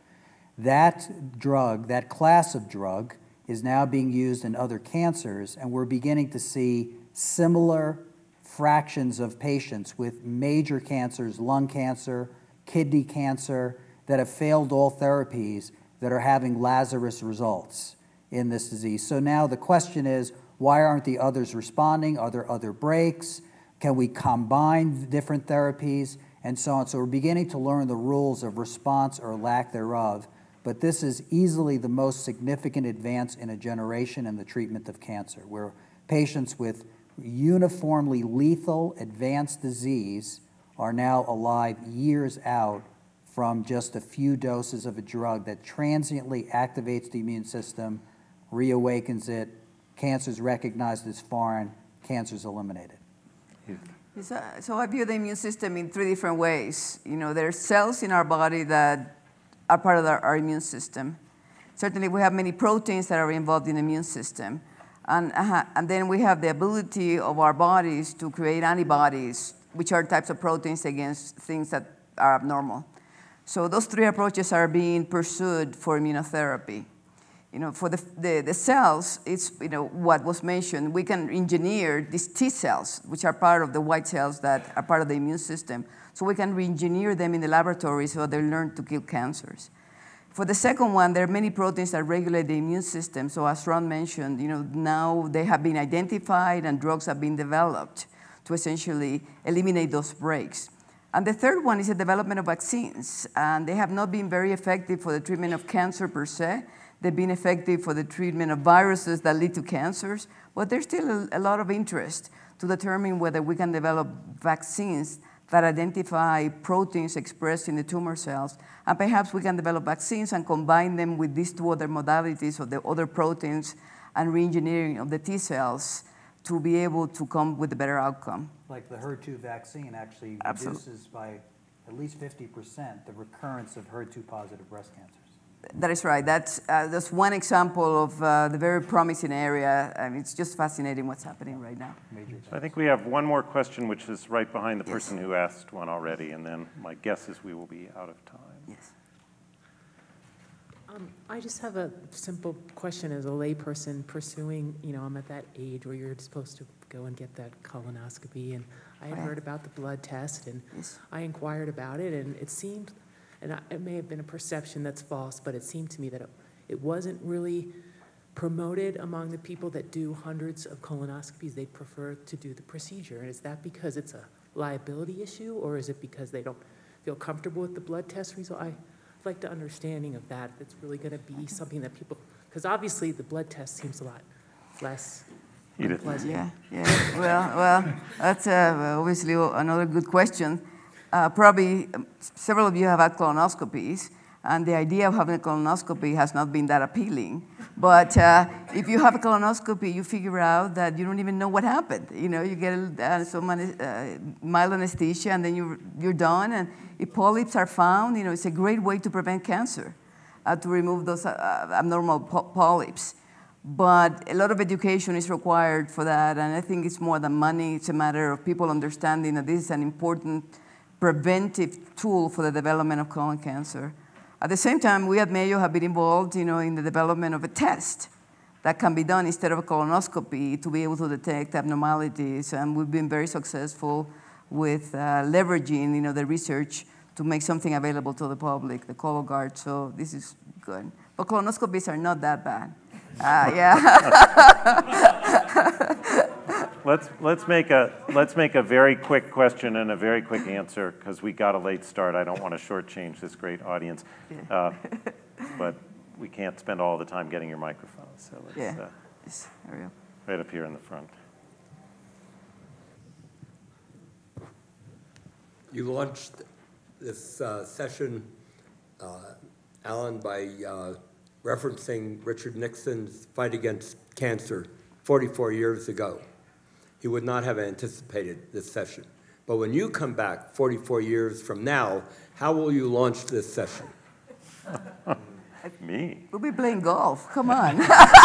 That drug, that class of drug, is now being used in other cancers, and we're beginning to see similar fractions of patients with major cancers, lung cancer, kidney cancer, that have failed all therapies that are having Lazarus results in this disease. So now the question is, why aren't the others responding? Are there other breaks? Can we combine different therapies? And so on. So we're beginning to learn the rules of response or lack thereof. But this is easily the most significant advance in a generation in the treatment of cancer, where patients with uniformly lethal advanced disease are now alive years out from just a few doses of a drug that transiently activates the immune system, reawakens it, cancer is recognized as foreign, cancer is eliminated. So, so I view the immune system in three different ways. You know, there are cells in our body that are part of our, our immune system. Certainly we have many proteins that are involved in the immune system. And, uh, and then we have the ability of our bodies to create antibodies, which are types of proteins against things that are abnormal. So those three approaches are being pursued for immunotherapy. You know, for the, the, the cells, it's, you know, what was mentioned, we can engineer these T cells, which are part of the white cells that are part of the immune system. So we can re-engineer them in the laboratory so they learn to kill cancers. For the second one, there are many proteins that regulate the immune system. So as Ron mentioned, you know, now they have been identified and drugs have been developed to essentially eliminate those breaks. And the third one is the development of vaccines. And they have not been very effective for the treatment of cancer per se. They've been effective for the treatment of viruses that lead to cancers. But there's still a, a lot of interest to determine whether we can develop vaccines that identify proteins expressed in the tumor cells. And perhaps we can develop vaccines and combine them with these two other modalities of the other proteins and re-engineering of the T cells to be able to come with a better outcome. Like the H E R two vaccine actually Absolutely. reduces by at least fifty percent the recurrence of H E R two positive breast cancers. That is right. That's, uh, that's one example of uh, the very promising area. I mean, it's just fascinating what's happening right now. So I think we have one more question, which is right behind the Yes. person who asked one already, and then my guess is we will be out of time. Yes. Um, I just have a simple question as a layperson pursuing, you know, I'm at that age where you're supposed to go and get that colonoscopy, and I had Right. heard about the blood test, and Yes. I inquired about it, and it seemed, and I, it may have been a perception that's false, but it seemed to me that it, it wasn't really promoted among the people that do hundreds of colonoscopies. They prefer to do the procedure. And is that because it's a liability issue, or is it because they don't feel comfortable with the blood test result? I'd like the understanding of that. It's really going to be something that people, because obviously the blood test seems a lot less Edith. unpleasant. Yeah, yeah. Well, well, that's uh, obviously another good question. Uh, probably um, several of you have had colonoscopies, and the idea of having a colonoscopy has not been that appealing. But uh, if you have a colonoscopy, you figure out that you don't even know what happened. You know, you get uh, some uh, mild anesthesia, and then you're, you're done. And if polyps are found, you know, it's a great way to prevent cancer, uh, to remove those uh, abnormal po polyps. But a lot of education is required for that, and I think it's more than money. It's a matter of people understanding that this is an important preventive tool for the development of colon cancer. At the same time, we at Mayo have been involved, you know, in the development of a test that can be done instead of a colonoscopy to be able to detect abnormalities, and we've been very successful with uh, leveraging, you know, the research to make something available to the public, the Cologuard. So this is good. But colonoscopies are not that bad. Uh, yeah. Let's let's make a let's make a very quick question and a very quick answer, because we got a late start. I don't want to shortchange this great audience, uh, but we can't spend all the time getting your microphone. So let's, Yeah. uh, Yes, hurry up. right up here in the front. You launched this uh, session, uh, Alan, by uh, referencing Richard Nixon's fight against cancer forty-four years ago. He would not have anticipated this session. But when you come back forty-four years from now, how will you launch this session? Me? We'll be playing golf. Come on.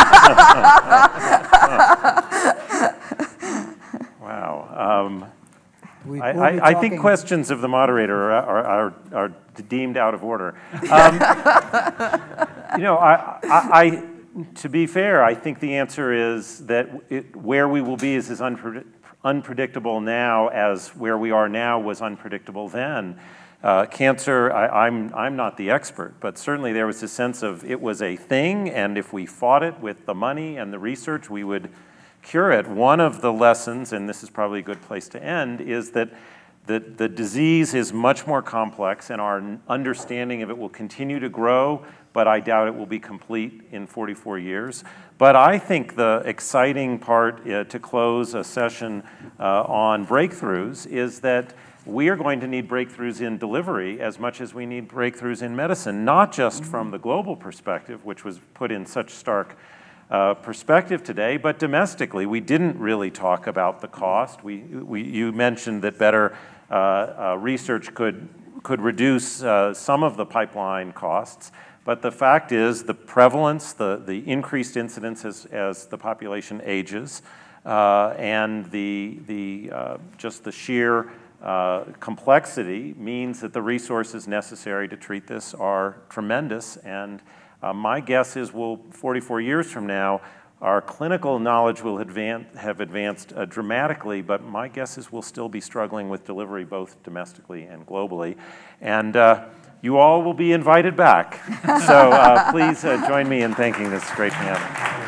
Wow. Um, We, I, we'll I, be I think talking- questions of the moderator are, are, are, are deemed out of order. Um, you know, I, I, I, to be fair, I think the answer is that it, where we will be is as unpre unpredictable now as where we are now was unpredictable then. Uh, cancer, I, I'm, I'm not the expert, but certainly there was a sense of it was a thing, and if we fought it with the money and the research, we would cure it. One of the lessons, and this is probably a good place to end, is that the, the disease is much more complex, and our understanding of it will continue to grow, but I doubt it will be complete in forty-four years. But I think the exciting part uh, to close a session uh, on breakthroughs is that we are going to need breakthroughs in delivery as much as we need breakthroughs in medicine, not just from the global perspective, which was put in such stark uh, perspective today, but domestically. We didn't really talk about the cost. We, we, you mentioned that better uh, uh, research could, could reduce uh, some of the pipeline costs, but the fact is the prevalence, the, the increased incidence as, as the population ages, uh, and the, the, uh, just the sheer Uh, complexity means that the resources necessary to treat this are tremendous, and Uh, my guess is we'll, forty-four years from now, our clinical knowledge will advan have advanced uh, dramatically, but my guess is we'll still be struggling with delivery both domestically and globally. And uh, you all will be invited back. So uh, please uh, join me in thanking this great panel.